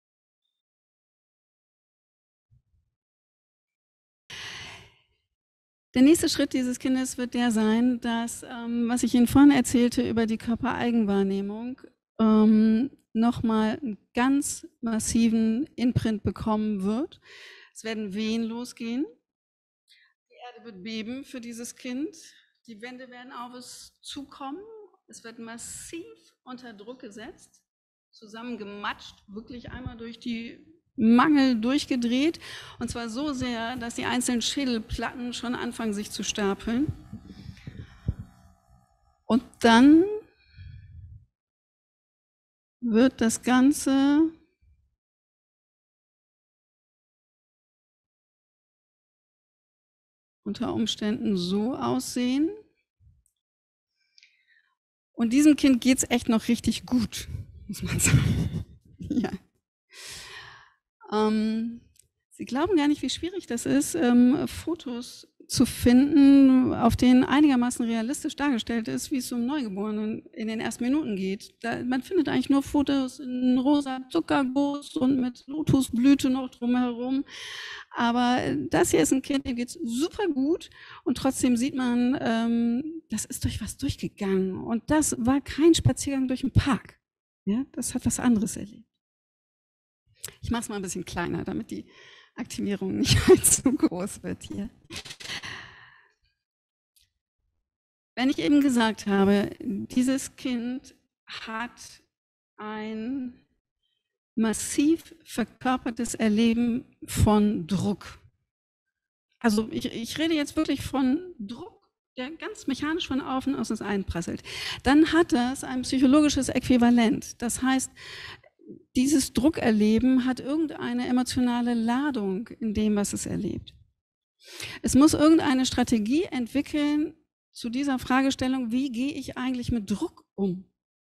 Der nächste Schritt dieses Kindes wird der sein, dass, ähm, was ich Ihnen vorhin erzählte über die Körpereigenwahrnehmung, ähm, nochmal einen ganz massiven Imprint bekommen wird. Es werden Wehen losgehen. Die Erde wird beben für dieses Kind. Die Wände werden auf es zukommen. Es wird massiv unter Druck gesetzt, zusammengematscht, wirklich einmal durch die Mangel durchgedreht. Und zwar so sehr, dass die einzelnen Schädelplatten schon anfangen, sich zu stapeln. Und dann wird das Ganze unter Umständen so aussehen. Und diesem Kind geht es echt noch richtig gut, muss man sagen. Ja. Ähm, Sie glauben gar nicht, wie schwierig das ist, ähm, Fotos zu finden, auf denen einigermaßen realistisch dargestellt ist, wie es so einem Neugeborenen in den ersten Minuten geht. Da, man findet eigentlich nur Fotos in rosa Zuckerguss und mit Lotusblüte noch drumherum. Aber das hier ist ein Kind, dem geht es super gut und trotzdem sieht man, ähm, das ist durch was durchgegangen. Und das war kein Spaziergang durch den Park. Ja, das hat was anderes erlebt. Ich mache es mal ein bisschen kleiner, damit die Aktivierung nicht allzu groß wird hier. Wenn ich eben gesagt habe, dieses Kind hat ein massiv verkörpertes Erleben von Druck. Also ich, ich rede jetzt wirklich von Druck, der ganz mechanisch von außen aus uns einprasselt. Dann hat das ein psychologisches Äquivalent. Das heißt, dieses Druckerleben hat irgendeine emotionale Ladung in dem, was es erlebt. Es muss irgendeine Strategie entwickeln zu dieser Fragestellung, wie gehe ich eigentlich mit Druck um?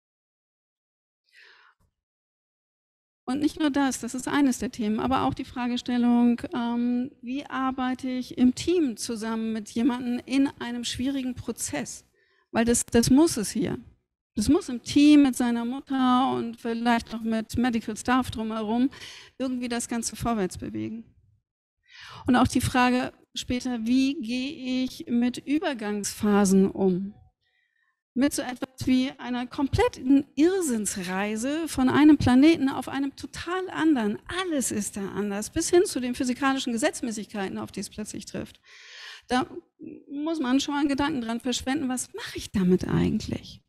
Und nicht nur das, das ist eines der Themen, aber auch die Fragestellung, ähm, wie arbeite ich im Team zusammen mit jemandem in einem schwierigen Prozess? Weil das, das muss es hier. Das muss im Team mit seiner Mutter und vielleicht noch mit Medical Staff drumherum irgendwie das Ganze vorwärts bewegen. Und auch die Frage später, wie gehe ich mit Übergangsphasen um? Mit so etwas wie einer kompletten Irrsinnsreise von einem Planeten auf einem total anderen. Alles ist da anders, bis hin zu den physikalischen Gesetzmäßigkeiten, auf die es plötzlich trifft. Da muss man schon einen Gedanken dran verschwenden, was mache ich damit eigentlich?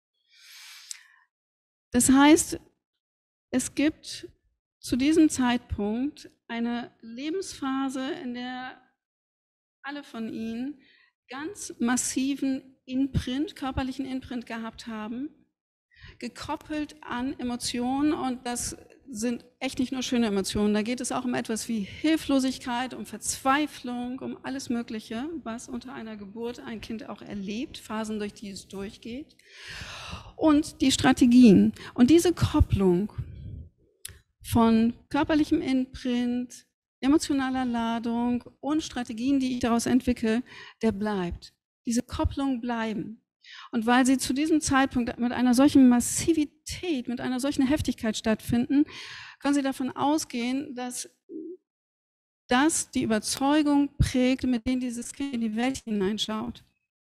Das heißt, es gibt zu diesem Zeitpunkt eine Lebensphase, in der alle von Ihnen ganz massiven Imprint, körperlichen Imprint gehabt haben, gekoppelt an Emotionen, und das sind echt nicht nur schöne Emotionen, da geht es auch um etwas wie Hilflosigkeit, um Verzweiflung, um alles Mögliche, was unter einer Geburt ein Kind auch erlebt, Phasen, durch die es durchgeht, und die Strategien. Und diese Kopplung von körperlichem Imprint, emotionaler Ladung und Strategien, die ich daraus entwickle, der bleibt. Diese Kopplungen bleiben. Und weil sie zu diesem Zeitpunkt mit einer solchen Massivität, mit einer solchen Heftigkeit stattfinden, können Sie davon ausgehen, dass das die Überzeugung prägt, mit denen dieses Kind in die Welt hineinschaut.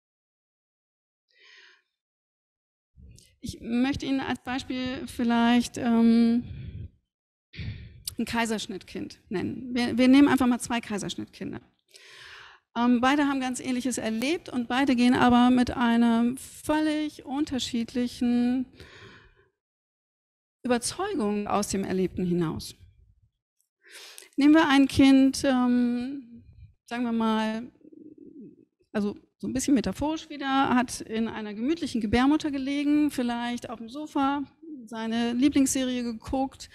Ich möchte Ihnen als Beispiel vielleicht ähm, ein Kaiserschnittkind nennen. Wir, wir nehmen einfach mal zwei Kaiserschnittkinder. Ähm, beide haben ganz Ähnliches erlebt und beide gehen aber mit einer völlig unterschiedlichen Überzeugung aus dem Erlebten hinaus. Nehmen wir ein Kind, ähm, sagen wir mal, also so ein bisschen metaphorisch wieder, hat in einer gemütlichen Gebärmutter gelegen, vielleicht auf dem Sofa, seine Lieblingsserie geguckt.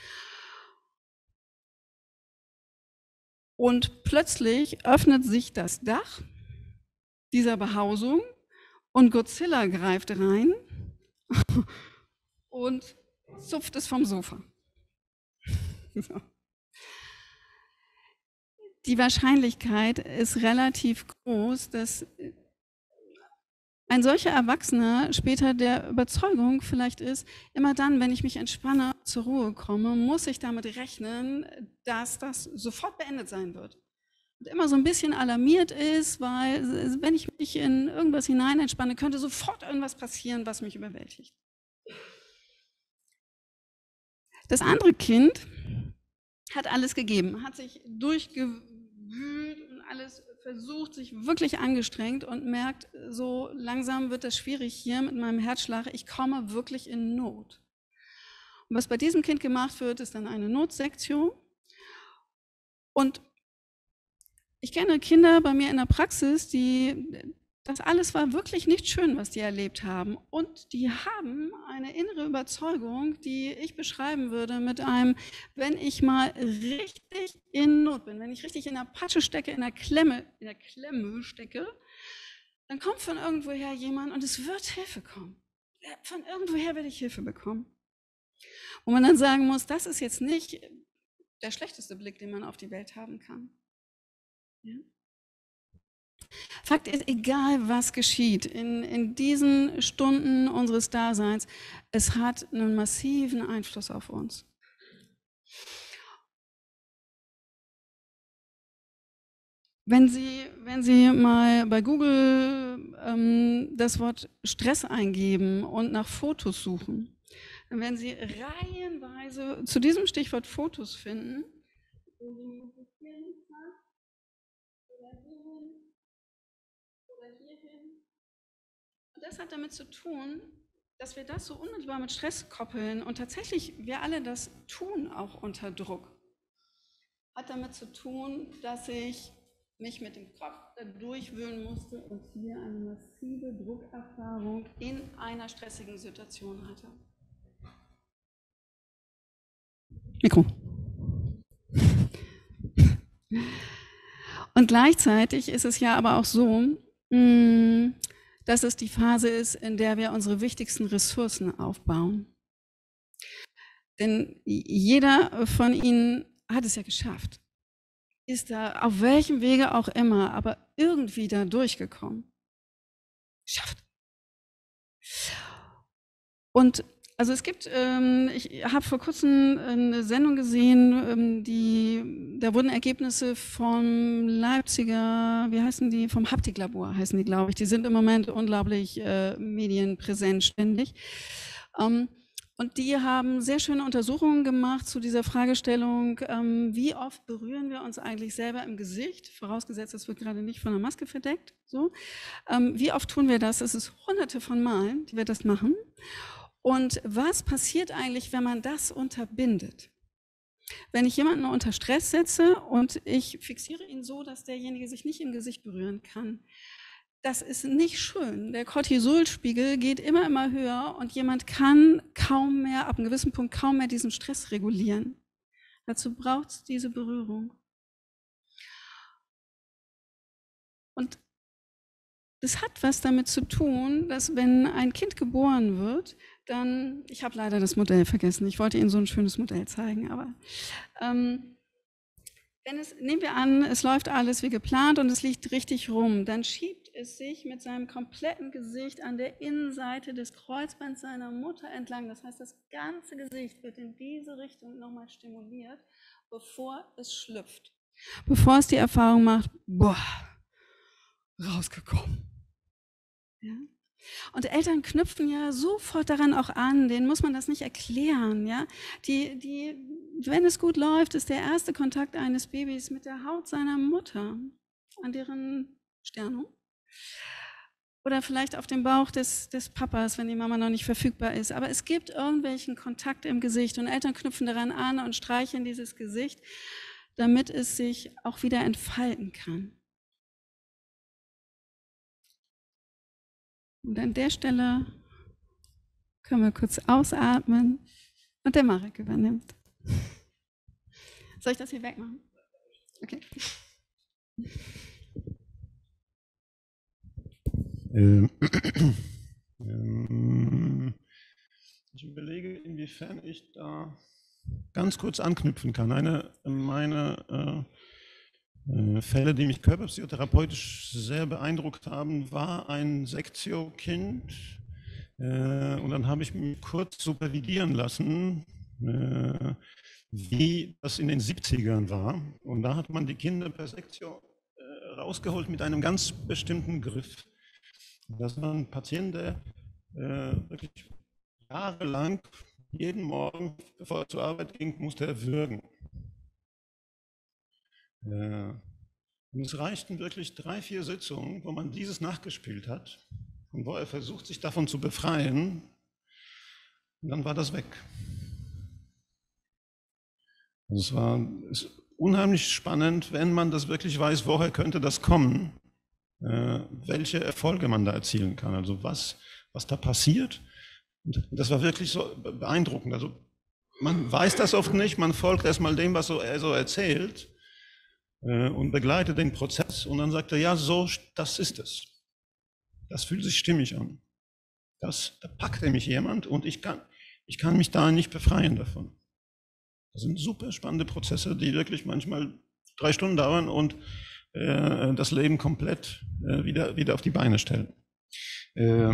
Und plötzlich öffnet sich das Dach dieser Behausung und Godzilla greift rein und zupft es vom Sofa. So. Die Wahrscheinlichkeit ist relativ groß, dass ein solcher Erwachsener später der Überzeugung vielleicht ist, immer dann, wenn ich mich entspanne, zur Ruhe komme, muss ich damit rechnen, dass das sofort beendet sein wird. Und immer so ein bisschen alarmiert ist, weil wenn ich mich in irgendwas hinein entspanne, könnte sofort irgendwas passieren, was mich überwältigt. Das andere Kind hat alles gegeben, hat sich durchgewühlt und alles versucht, sich wirklich angestrengt und merkt, so langsam wird das schwierig hier mit meinem Herzschlag, ich komme wirklich in Not. Und was bei diesem Kind gemacht wird, ist dann eine Notsektion. Und ich kenne Kinder bei mir in der Praxis, die, das alles war wirklich nicht schön, was die erlebt haben. Und die haben eine innere Überzeugung, die ich beschreiben würde mit einem, wenn ich mal richtig in Not bin, wenn ich richtig in der Patsche stecke, in der Klemme, in der Klemme stecke, dann kommt von irgendwoher jemand und es wird Hilfe kommen. Von irgendwoher werde ich Hilfe bekommen. Wo man dann sagen muss, das ist jetzt nicht der schlechteste Blick, den man auf die Welt haben kann. Ja? Fakt ist, egal was geschieht in, in diesen Stunden unseres Daseins, es hat einen massiven Einfluss auf uns. Wenn Sie, wenn Sie mal bei Google ähm, das Wort Stress eingeben und nach Fotos suchen, dann werden Sie reihenweise zu diesem Stichwort Fotos finden. Das hat damit zu tun, dass wir das so unmittelbar mit Stress koppeln und tatsächlich wir alle das tun, auch unter Druck. Hat damit zu tun, dass ich mich mit dem Kopf da durchwühlen musste und hier eine massive Druckerfahrung in einer stressigen Situation hatte. Mikro. Und gleichzeitig ist es ja aber auch so, dass es die Phase ist, in der wir unsere wichtigsten Ressourcen aufbauen. Denn jeder von Ihnen hat es ja geschafft, ist da auf welchem Wege auch immer, aber irgendwie da durchgekommen. Schafft. Und also es gibt, ähm, ich habe vor kurzem eine Sendung gesehen, ähm, die, da wurden Ergebnisse vom Leipziger, wie heißen die, vom Haptiklabor heißen die, glaube ich. Die sind im Moment unglaublich äh, medienpräsent ständig. Ähm, Und die haben sehr schöne Untersuchungen gemacht zu dieser Fragestellung, ähm, wie oft berühren wir uns eigentlich selber im Gesicht, vorausgesetzt, das wird gerade nicht von einer Maske verdeckt. So. Ähm, wie oft tun wir das? Es ist hunderte von Malen, die wir das machen. Und was passiert eigentlich, wenn man das unterbindet? Wenn ich jemanden unter Stress setze und ich fixiere ihn so, dass derjenige sich nicht im Gesicht berühren kann, das ist nicht schön. Der Cortisolspiegel geht immer, immer höher und jemand kann kaum mehr, ab einem gewissen Punkt kaum mehr diesen Stress regulieren. Dazu braucht es diese Berührung. Und das hat was damit zu tun, dass wenn ein Kind geboren wird, dann, ich habe leider das Modell vergessen, ich wollte Ihnen so ein schönes Modell zeigen, aber ähm, wenn es, nehmen wir an, es läuft alles wie geplant und es liegt richtig rum, dann schiebt es sich mit seinem kompletten Gesicht an der Innenseite des Kreuzbands seiner Mutter entlang. Das heißt, das ganze Gesicht wird in diese Richtung nochmal stimuliert, bevor es schlüpft. Bevor es die Erfahrung macht, boah, rausgekommen. Ja? Und Eltern knüpfen ja sofort daran auch an, denen muss man das nicht erklären. Ja? Die, die, wenn es gut läuft, ist der erste Kontakt eines Babys mit der Haut seiner Mutter, an deren Sternum. Oder vielleicht auf dem Bauch des, des Papas, wenn die Mama noch nicht verfügbar ist. Aber es gibt irgendwelchen Kontakt im Gesicht und Eltern knüpfen daran an und streicheln dieses Gesicht, damit es sich auch wieder entfalten kann. Und an der Stelle können wir kurz ausatmen und der Marek übernimmt. Soll ich das hier wegmachen? Okay. Ähm, ähm, ich überlege, inwiefern ich da ganz kurz anknüpfen kann. Eine meiner äh, Fälle, die mich körperpsychotherapeutisch sehr beeindruckt haben, war ein Sektio-Kind. Äh, und dann habe ich mich kurz supervidieren lassen, äh, wie das in den siebzigern war. Und da hat man die Kinder per Sektio äh, rausgeholt mit einem ganz bestimmten Griff. Das war ein Patient, der äh, wirklich jahrelang, jeden Morgen, bevor er zur Arbeit ging, musste er würgen. Äh, und es reichten wirklich drei, vier Sitzungen, wo man dieses nachgespielt hat und wo er versucht, sich davon zu befreien. Und dann war das weg. Also es war es ist unheimlich spannend, wenn man das wirklich weiß, woher könnte das kommen, äh, welche Erfolge man da erzielen kann, also was, was da passiert. Und das war wirklich so beeindruckend. Also man weiß das oft nicht, man folgt erstmal dem, was so, er so erzählt äh, und begleitet den Prozess und dann sagt er, ja, so, das ist es. Das fühlt sich stimmig an. Das, da packt nämlich jemand und ich kann, ich kann mich da nicht befreien davon. Das sind super spannende Prozesse, die wirklich manchmal drei Stunden dauern und äh, das Leben komplett äh, wieder, wieder auf die Beine stellen. Äh,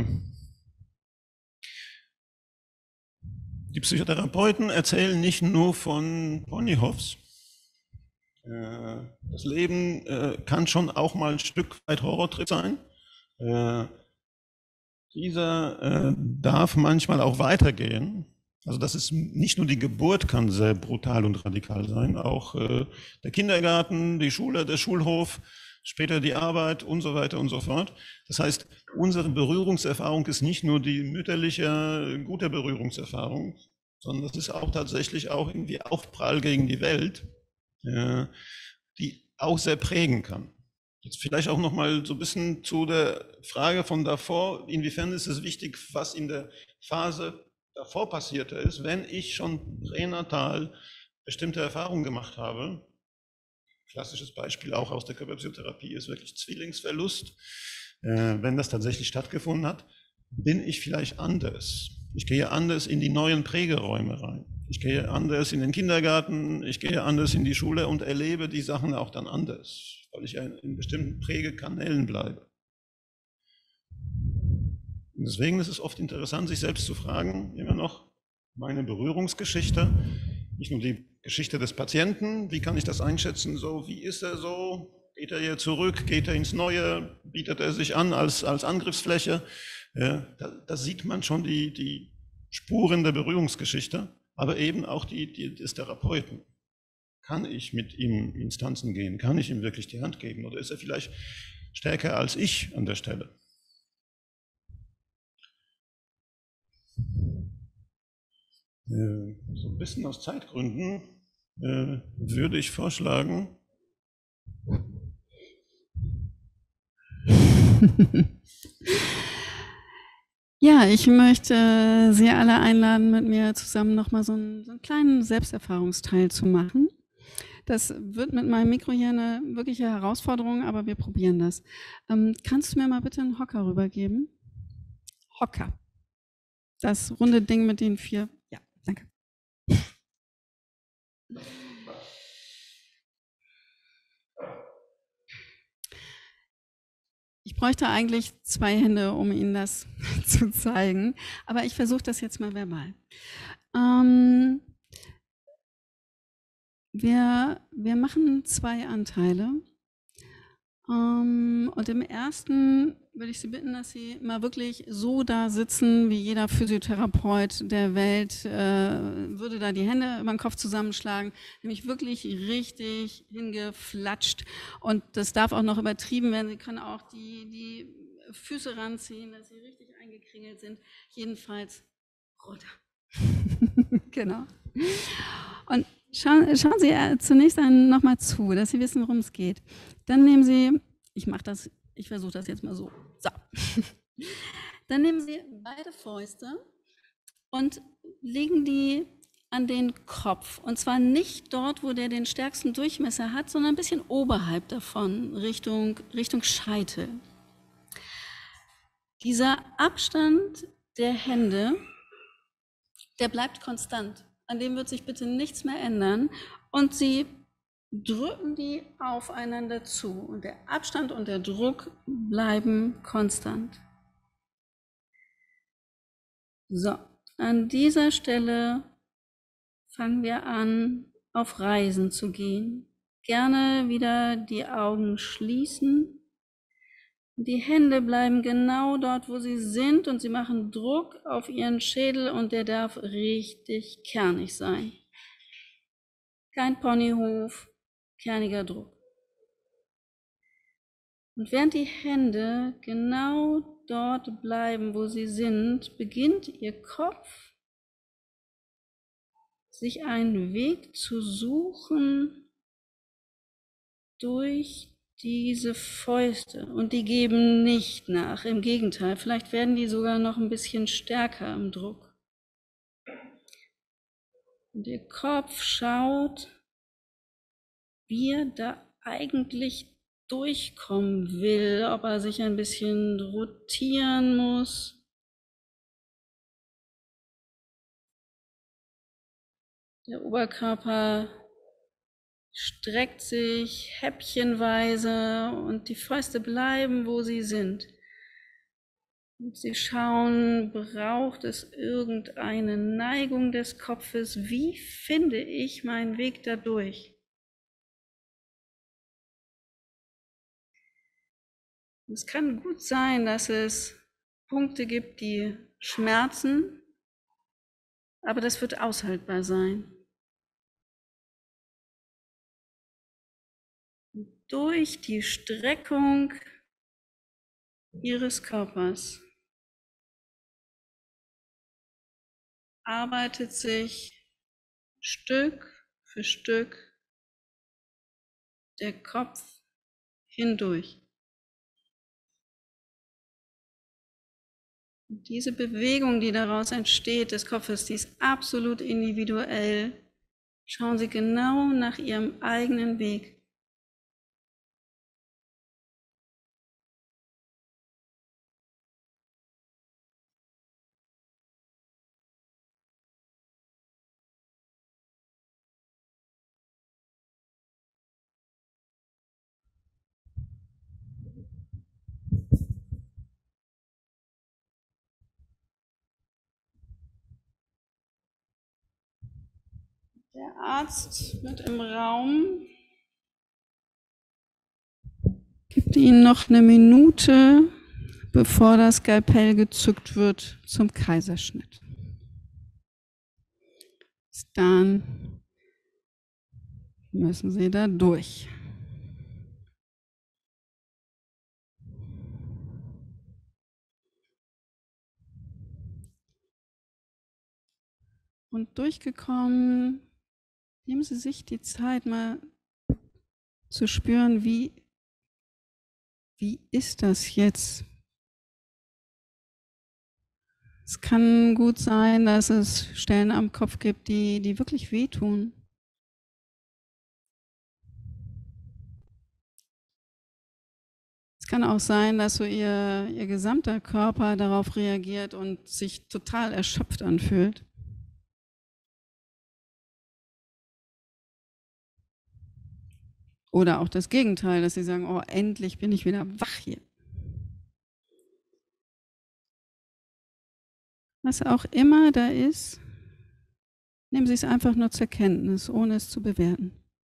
die Psychotherapeuten erzählen nicht nur von Ponyhoffs. Äh, das Leben äh, kann schon auch mal ein Stück weit Horrortrip sein. Äh, dieser äh, darf manchmal auch weitergehen. Also das ist nicht nur die Geburt kann sehr brutal und radikal sein, auch äh, der Kindergarten, die Schule, der Schulhof, später die Arbeit und so weiter und so fort. Das heißt, unsere Berührungserfahrung ist nicht nur die mütterliche, gute Berührungserfahrung, sondern das ist auch tatsächlich auch irgendwie Aufprall gegen die Welt, äh, die auch sehr prägen kann. Jetzt vielleicht auch nochmal so ein bisschen zu der Frage von davor, inwiefern ist es wichtig, was in der Phase davor passierte ist, wenn ich schon pränatal bestimmte Erfahrungen gemacht habe. Klassisches Beispiel auch aus der Körperpsychotherapie ist wirklich Zwillingsverlust. Äh, wenn das tatsächlich stattgefunden hat, bin ich vielleicht anders. Ich gehe anders in die neuen Prägeräume rein. Ich gehe anders in den Kindergarten, ich gehe anders in die Schule und erlebe die Sachen auch dann anders, weil ich in bestimmten Prägekanälen bleibe. Und deswegen ist es oft interessant, sich selbst zu fragen, immer noch meine Berührungsgeschichte, nicht nur die Geschichte des Patienten, wie kann ich das einschätzen, so wie ist er so, geht er hier zurück, geht er ins Neue, bietet er sich an als, als Angriffsfläche. Ja, da, da sieht man schon die, die Spuren der Berührungsgeschichte, aber eben auch die, die des Therapeuten. Kann ich mit ihm in Instanzen gehen? Kann ich ihm wirklich die Hand geben? Oder ist er vielleicht stärker als ich an der Stelle? Äh, so ein bisschen aus Zeitgründen äh, würde ich vorschlagen, Ja, ich möchte Sie alle einladen, mit mir zusammen nochmal so einen, so einen kleinen Selbsterfahrungsteil zu machen. Das wird mit meinem Mikro hier eine wirkliche Herausforderung, aber wir probieren das. Ähm, kannst du mir mal bitte einen Hocker rübergeben? Hocker. Das runde Ding mit den vier. Ja, danke. Ich bräuchte eigentlich zwei Hände, um Ihnen das zu zeigen, aber ich versuche das jetzt mal verbal. Ähm, wir, wir machen zwei Anteile. Ähm, und im ersten würde ich Sie bitten, dass Sie mal wirklich so da sitzen, wie jeder Physiotherapeut der Welt, äh, würde da die Hände über den Kopf zusammenschlagen, nämlich wirklich richtig hingeflatscht. Und das darf auch noch übertrieben werden. Sie können auch die, die Füße ranziehen, dass sie richtig eingekringelt sind. Jedenfalls runter. Genau. Und schauen, schauen Sie zunächst nochmal zu, dass Sie wissen, worum es geht. Dann nehmen Sie, ich mache das, ich versuche das jetzt mal so. So. Dann nehmen Sie beide Fäuste und legen die an den Kopf. Und zwar nicht dort, wo der den stärksten Durchmesser hat, sondern ein bisschen oberhalb davon, Richtung, Richtung Scheitel. Dieser Abstand der Hände, der bleibt konstant. An dem wird sich bitte nichts mehr ändern. Und Sie drücken die aufeinander zu. Und der Abstand und der Druck bleiben konstant. So, an dieser Stelle fangen wir an, auf Reisen zu gehen. Gerne wieder die Augen schließen. Die Hände bleiben genau dort, wo sie sind, und sie machen Druck auf ihren Schädel, und der darf richtig kernig sein. Kein Ponyhof, kerniger Druck. Und während die Hände genau dort bleiben, wo sie sind, beginnt ihr Kopf, sich einen Weg zu suchen durch diese Fäuste, und die geben nicht nach. Im Gegenteil, vielleicht werden die sogar noch ein bisschen stärker im Druck. Und ihr Kopf schaut, wie er da eigentlich durchkommen will, ob er sich ein bisschen rotieren muss. Der Oberkörper streckt sich häppchenweise und die Fäuste bleiben, wo sie sind. Und sie schauen, braucht es irgendeine Neigung des Kopfes? Wie finde ich meinen Weg dadurch? Es kann gut sein, dass es Punkte gibt, die schmerzen, aber das wird aushaltbar sein. durch die Streckung Ihres Körpers arbeitet sich Stück für Stück der Kopf hindurch. Und diese Bewegung, die daraus entsteht, des Kopfes, die ist absolut individuell. Schauen Sie genau nach Ihrem eigenen Weg. Der Arzt wird im Raum, gibt Ihnen noch eine Minute, bevor das Skalpell gezückt wird zum Kaiserschnitt. Bis dann müssen Sie da durch. Und durchgekommen, nehmen Sie sich die Zeit, mal zu spüren, wie, wie ist das jetzt? Es kann gut sein, dass es Stellen am Kopf gibt, die, die wirklich wehtun. Es kann auch sein, dass so ihr, ihr gesamter Körper darauf reagiert und sich total erschöpft anfühlt. Oder auch das Gegenteil, dass sie sagen, oh, endlich bin ich wieder wach hier. Was auch immer da ist, nehmen Sie es einfach nur zur Kenntnis, ohne es zu bewerten.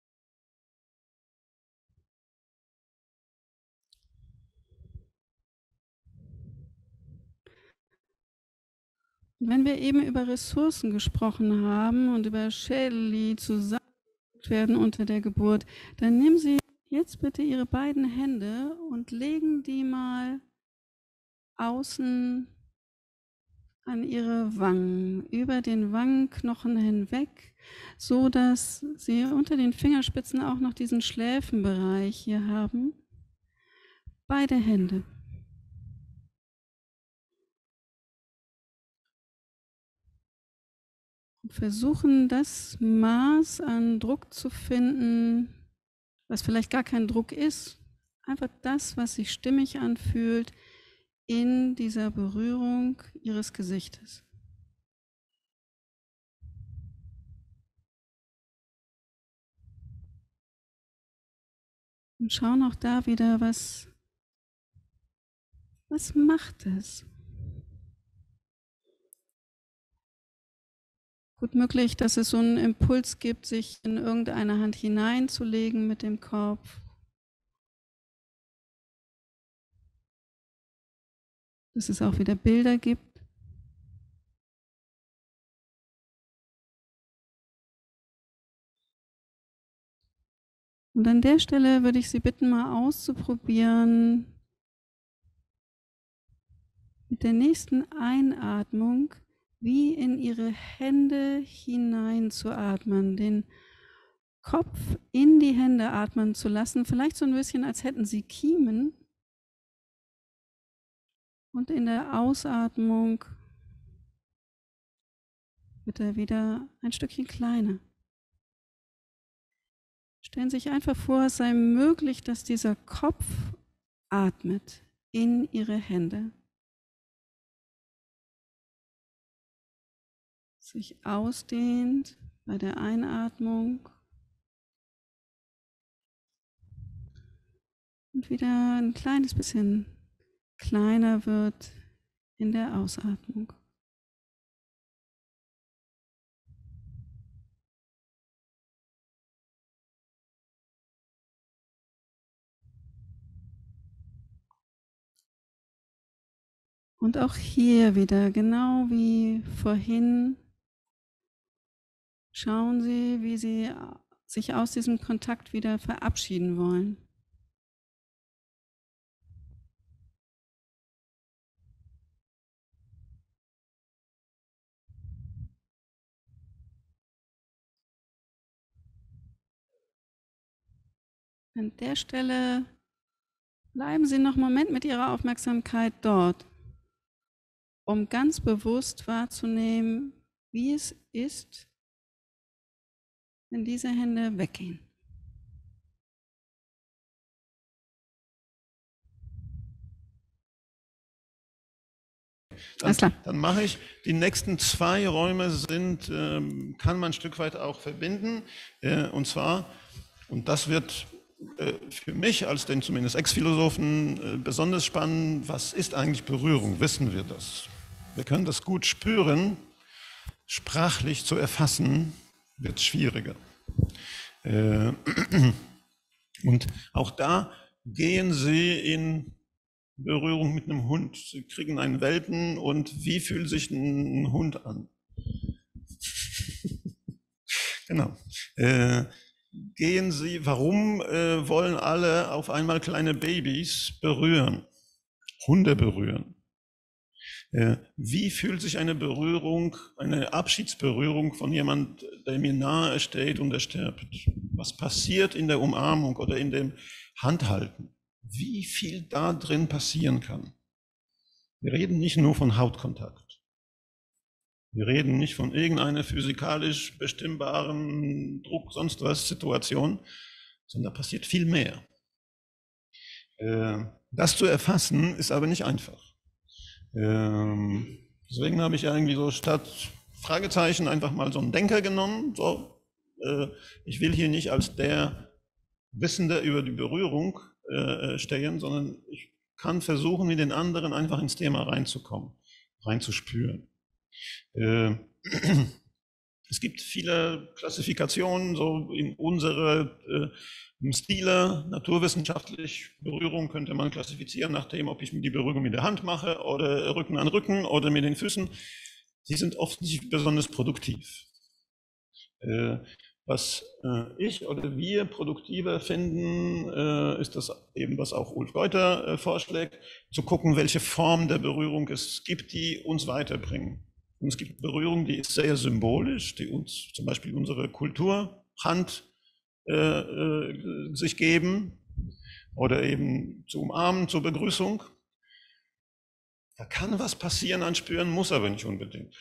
Und wenn wir eben über Ressourcen gesprochen haben und über Schädel, die zusammen werden unter der Geburt, dann nehmen Sie jetzt bitte Ihre beiden Hände und legen die mal außen an Ihre Wangen, über den Wangenknochen hinweg, so dass Sie unter den Fingerspitzen auch noch diesen Schläfenbereich hier haben. Beide Hände. Und versuchen, das Maß an Druck zu finden, was vielleicht gar kein Druck ist, einfach das, was sich stimmig anfühlt, in dieser Berührung Ihres Gesichtes. Und schauen auch da wieder, was, was macht es? Gut möglich, dass es so einen Impuls gibt, sich in irgendeine Hand hineinzulegen mit dem Kopf. Dass es auch wieder Bilder gibt. Und an der Stelle würde ich Sie bitten, mal auszuprobieren, mit der nächsten Einatmung wie in Ihre Hände hineinzuatmen, den Kopf in die Hände atmen zu lassen, vielleicht so ein bisschen, als hätten Sie Kiemen. Und in der Ausatmung wird er wieder ein Stückchen kleiner. Stellen Sie sich einfach vor, es sei möglich, dass dieser Kopf atmet in Ihre Hände. Sich ausdehnt bei der Einatmung und wieder ein kleines bisschen kleiner wird in der Ausatmung. Und auch hier wieder, genau wie vorhin, schauen Sie, wie Sie sich aus diesem Kontakt wieder verabschieden wollen. An der Stelle bleiben Sie noch einen Moment mit Ihrer Aufmerksamkeit dort, um ganz bewusst wahrzunehmen, wie es ist, wenn diese Hände weggehen. Dann, dann mache ich, die nächsten zwei Räume sind, ähm, kann man ein Stück weit auch verbinden, äh, und zwar, und das wird äh, für mich als den zumindest Ex-Philosophen äh, besonders spannend, was ist eigentlich Berührung, wissen wir das? Wir können das gut spüren, sprachlich zu erfassen wird es schwieriger. Äh, und auch da gehen Sie in Berührung mit einem Hund. Sie kriegen einen Welpen und wie fühlt sich ein Hund an? Genau. Äh, gehen Sie, warum äh, wollen alle auf einmal kleine Babys berühren? Hunde berühren. Äh, wie fühlt sich eine Berührung, eine Abschiedsberührung von jemand, der mir nahe steht und er stirbt? Was passiert in der Umarmung oder in dem Handhalten? Wie viel da drin passieren kann. Wir reden nicht nur von Hautkontakt. Wir reden nicht von irgendeiner physikalisch bestimmbaren Druck, sonst was Situation, sondern da passiert viel mehr. Das zu erfassen ist aber nicht einfach. Deswegen habe ich irgendwie so statt Fragezeichen einfach mal so einen Denker genommen. So, ich will hier nicht als der Wissende über die Berührung stehen, sondern ich kann versuchen, mit den anderen einfach ins Thema reinzukommen, reinzuspüren. Äh, es gibt viele Klassifikationen, so in unsere äh, Stile, naturwissenschaftlich, Berührung könnte man klassifizieren, nachdem, ob ich die Berührung mit der Hand mache oder Rücken an Rücken oder mit den Füßen. Die sind oft nicht besonders produktiv. Äh, Was äh, ich oder wir produktiver finden, äh, ist das eben, was auch Ulf Geuter äh, vorschlägt, zu gucken, welche Form der Berührung es gibt, die uns weiterbringen. Und es gibt Berührung, die ist sehr symbolisch, die uns zum Beispiel unsere Kultur, Hand äh, äh, sich geben oder eben zu umarmen, zur Begrüßung. Da kann was passieren an Spüren, muss aber nicht unbedingt.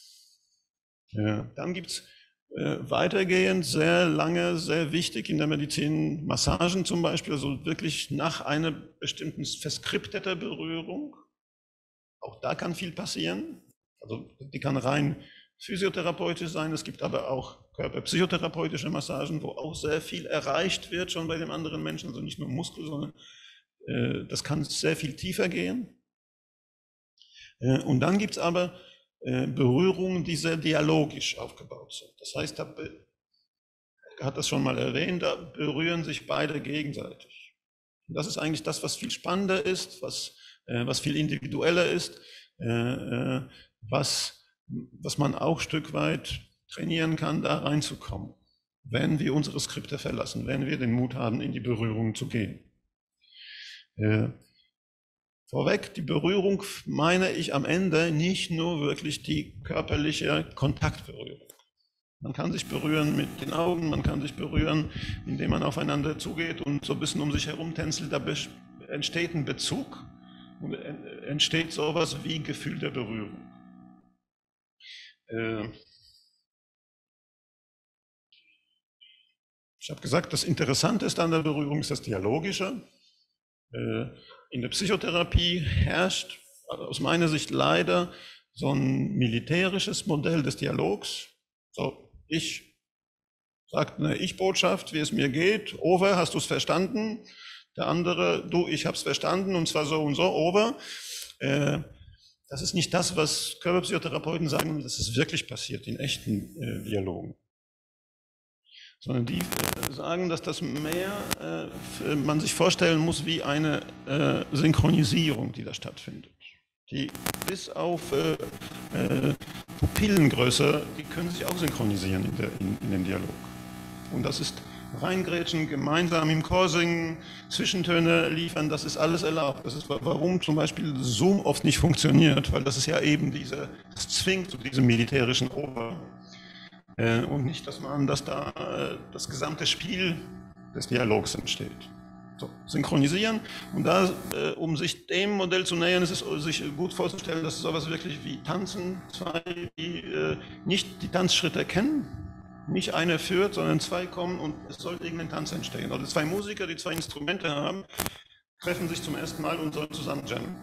Ja, dann gibt es Äh, weitergehend, sehr lange, sehr wichtig in der Medizin, Massagen zum Beispiel, also wirklich nach einer bestimmten verskripteter Berührung. Auch da kann viel passieren. Also die kann rein physiotherapeutisch sein, es gibt aber auch körperpsychotherapeutische Massagen, wo auch sehr viel erreicht wird schon bei dem anderen Menschen, also nicht nur Muskel, sondern äh, das kann sehr viel tiefer gehen. Äh, und dann gibt es aber Berührungen, die sehr dialogisch aufgebaut sind. Das heißt, da hat das schon mal erwähnt, da berühren sich beide gegenseitig. Und das ist eigentlich das, was viel spannender ist, was, äh, was viel individueller ist, äh, was, was man auch ein Stück weit trainieren kann, da reinzukommen, wenn wir unsere Skripte verlassen, wenn wir den Mut haben, in die Berührung zu gehen. Äh, Vorweg, die Berührung meine ich am Ende nicht nur wirklich die körperliche Kontaktberührung. Man kann sich berühren mit den Augen, man kann sich berühren, indem man aufeinander zugeht und so ein bisschen um sich herum tänzelt, da entsteht ein Bezug und entsteht sowas wie Gefühl der Berührung. Ich habe gesagt, das Interessanteste an der Berührung ist das Dialogische. In der Psychotherapie herrscht aus meiner Sicht leider so ein militärisches Modell des Dialogs. So, ich sage eine Ich-Botschaft, wie es mir geht, over, hast du es verstanden? Der andere, du, ich habe es verstanden und zwar so und so, over. Äh, das ist nicht das, was Körperpsychotherapeuten sagen, das ist wirklich passiert in echten äh, Dialogen. Sondern die äh, sagen, dass das mehr äh, man sich vorstellen muss wie eine äh, Synchronisierung, die da stattfindet. Die bis auf äh, äh, Pupillengröße, die können sich auch synchronisieren in, der, in, in den Dialog. Und das ist reingrätschen, gemeinsam im Chor singen, Zwischentöne liefern, das ist alles erlaubt. Das ist, warum zum Beispiel Zoom oft nicht funktioniert, weil das ist ja eben diese, das zwingt zu diesem militärischen Ober. Äh, und nicht, dass man, dass da äh, das gesamte Spiel des Dialogs entsteht. So, synchronisieren. Und da, äh, um sich dem Modell zu nähern, ist es sich gut vorzustellen, dass sowas wirklich wie Tanzen, zwei, die äh, nicht die Tanzschritte kennen, nicht einer führt, sondern zwei kommen und es soll irgendein Tanz entstehen. Oder zwei Musiker, die zwei Instrumente haben, treffen sich zum ersten Mal und sollen zusammen jammen.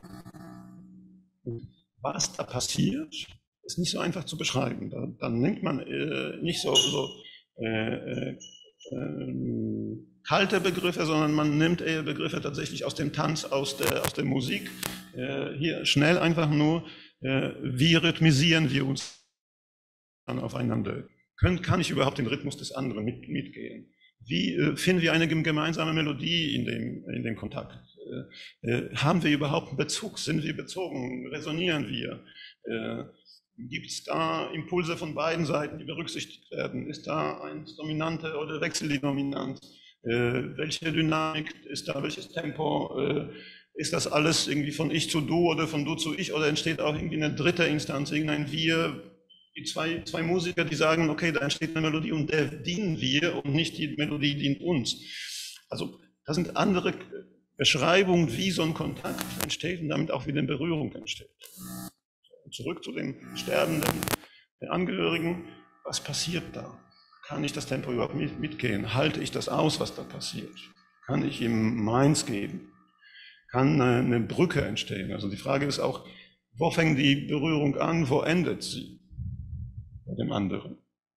Was da passiert, ist nicht so einfach zu beschreiben. Da, dann nimmt man äh, nicht so, so äh, äh, äh, kalte Begriffe, sondern man nimmt eher Begriffe tatsächlich aus dem Tanz, aus der, aus der Musik. Äh, hier schnell einfach nur, äh, wie rhythmisieren wir uns dann aufeinander? Können, kann ich überhaupt den Rhythmus des anderen mit, mitgehen? Wie äh, finden wir eine gemeinsame Melodie in dem, in dem Kontakt? Äh, äh, haben wir überhaupt einen Bezug? Sind wir bezogen? Resonieren wir? Äh, Gibt es da Impulse von beiden Seiten, die berücksichtigt werden? Ist da eins Dominante oder wechselt die Dominanz? Äh, welche Dynamik ist da? Welches Tempo? Äh, ist das alles irgendwie von ich zu du oder von du zu ich? Oder entsteht auch irgendwie eine dritte Instanz, irgendein Wir? Die zwei, zwei Musiker, die sagen, okay, da entsteht eine Melodie und der dienen wir und nicht die Melodie dient uns. Also das sind andere Beschreibungen, wie so ein Kontakt entsteht und damit auch wie eine Berührung entsteht. Zurück zu den Sterbenden, den Angehörigen. Was passiert da? Kann ich das Tempo überhaupt mitgehen? Halte ich das aus, was da passiert? Kann ich ihm meins geben? Kann eine Brücke entstehen? Also die Frage ist auch, wo fängt die Berührung an, wo endet sie bei dem anderen?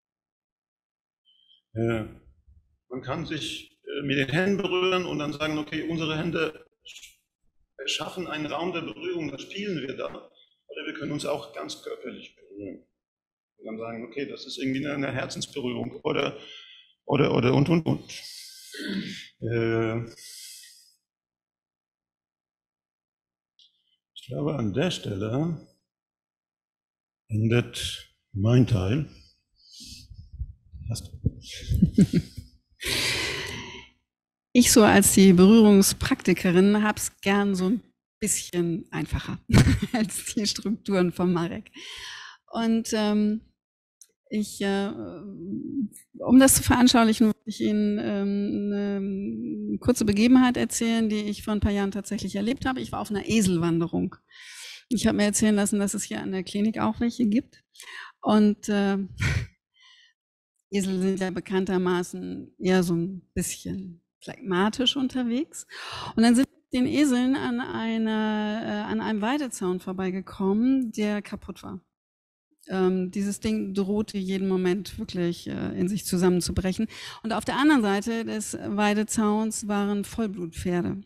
Äh, man kann sich mit den Händen berühren und dann sagen, okay, unsere Hände schaffen einen Raum der Berührung, das spielen wir da. Oder wir können uns auch ganz körperlich berühren. Und dann sagen, okay, das ist irgendwie eine Herzensberührung oder, oder, oder und, und, und. Äh, ich glaube, an der Stelle endet mein Teil. Hast du? Ich so als die Berührungspraktikerin habe es gern so ein bisschen einfacher als die Strukturen von Marek. Und ähm, ich, äh, um das zu veranschaulichen, wollte ich Ihnen ähm, eine kurze Begebenheit erzählen, die ich vor ein paar Jahren tatsächlich erlebt habe. Ich war auf einer Eselwanderung. Ich habe mir erzählen lassen, dass es hier an der Klinik auch welche gibt. Und äh, Esel sind ja bekanntermaßen eher so ein bisschen phlegmatisch unterwegs. Und dann sind wir den Eseln an, einer, äh, an einem Weidezaun vorbeigekommen, der kaputt war. Ähm, dieses Ding drohte jeden Moment wirklich äh, in sich zusammenzubrechen. Und auf der anderen Seite des Weidezauns waren Vollblutpferde.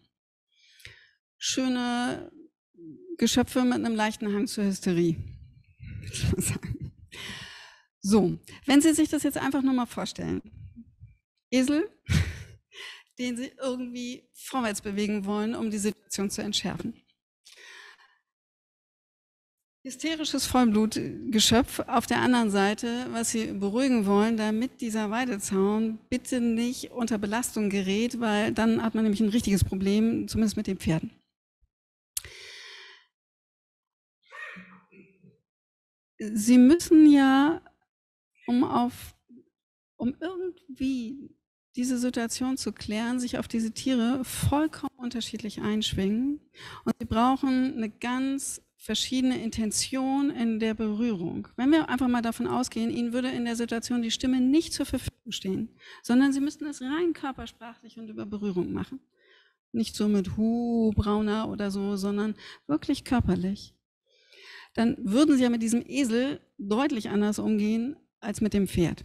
Schöne Geschöpfe mit einem leichten Hang zur Hysterie, würde ich mal sagen. So, wenn Sie sich das jetzt einfach nur mal vorstellen. Esel, den Sie irgendwie vorwärts bewegen wollen, um die Situation zu entschärfen. Hysterisches Vollblutgeschöpf auf der anderen Seite, was Sie beruhigen wollen, damit dieser Weidezaun bitte nicht unter Belastung gerät, weil dann hat man nämlich ein richtiges Problem, zumindest mit den Pferden. Sie müssen ja, um auf, um irgendwie diese Situation zu klären, sich auf diese Tiere vollkommen unterschiedlich einschwingen. Und sie brauchen eine ganz verschiedene Intention in der Berührung. Wenn wir einfach mal davon ausgehen, Ihnen würde in der Situation die Stimme nicht zur Verfügung stehen, sondern Sie müssten es rein körpersprachlich und über Berührung machen. Nicht so mit Hu, Brauner oder so, sondern wirklich körperlich. Dann würden Sie ja mit diesem Esel deutlich anders umgehen als mit dem Pferd.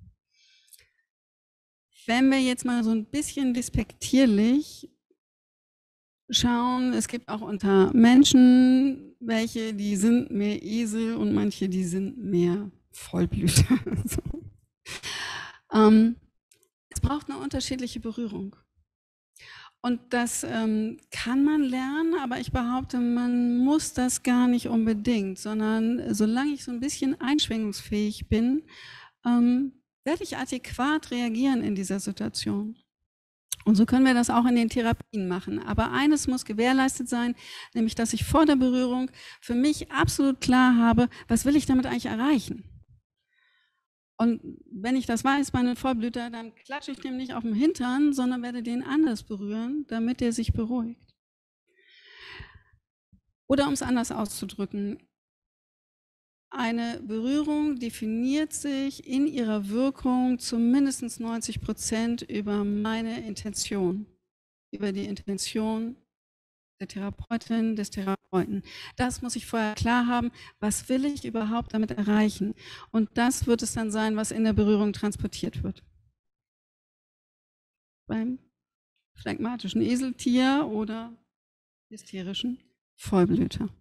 Wenn wir jetzt mal so ein bisschen despektierlich schauen, es gibt auch unter Menschen welche, die sind mehr Esel und manche, die sind mehr Vollblüter. So. Ähm, es braucht eine unterschiedliche Berührung. Und das ähm, kann man lernen, aber ich behaupte, man muss das gar nicht unbedingt, sondern solange ich so ein bisschen einschwingungsfähig bin, ähm, werde ich adäquat reagieren in dieser Situation. Und so können wir das auch in den Therapien machen. Aber eines muss gewährleistet sein, nämlich dass ich vor der Berührung für mich absolut klar habe, was will ich damit eigentlich erreichen? Und wenn ich das weiß bei einem Vollblüter, dann klatsche ich dem nicht auf den Hintern, sondern werde den anders berühren, damit er sich beruhigt. Oder um es anders auszudrücken, eine Berührung definiert sich in ihrer Wirkung zu mindestens neunzig Prozent über meine Intention, über die Intention der Therapeutin, des Therapeuten. Das muss ich vorher klar haben, was will ich überhaupt damit erreichen? Und das wird es dann sein, was in der Berührung transportiert wird. Beim phlegmatischen Eseltier oder hysterischen Vollblüter.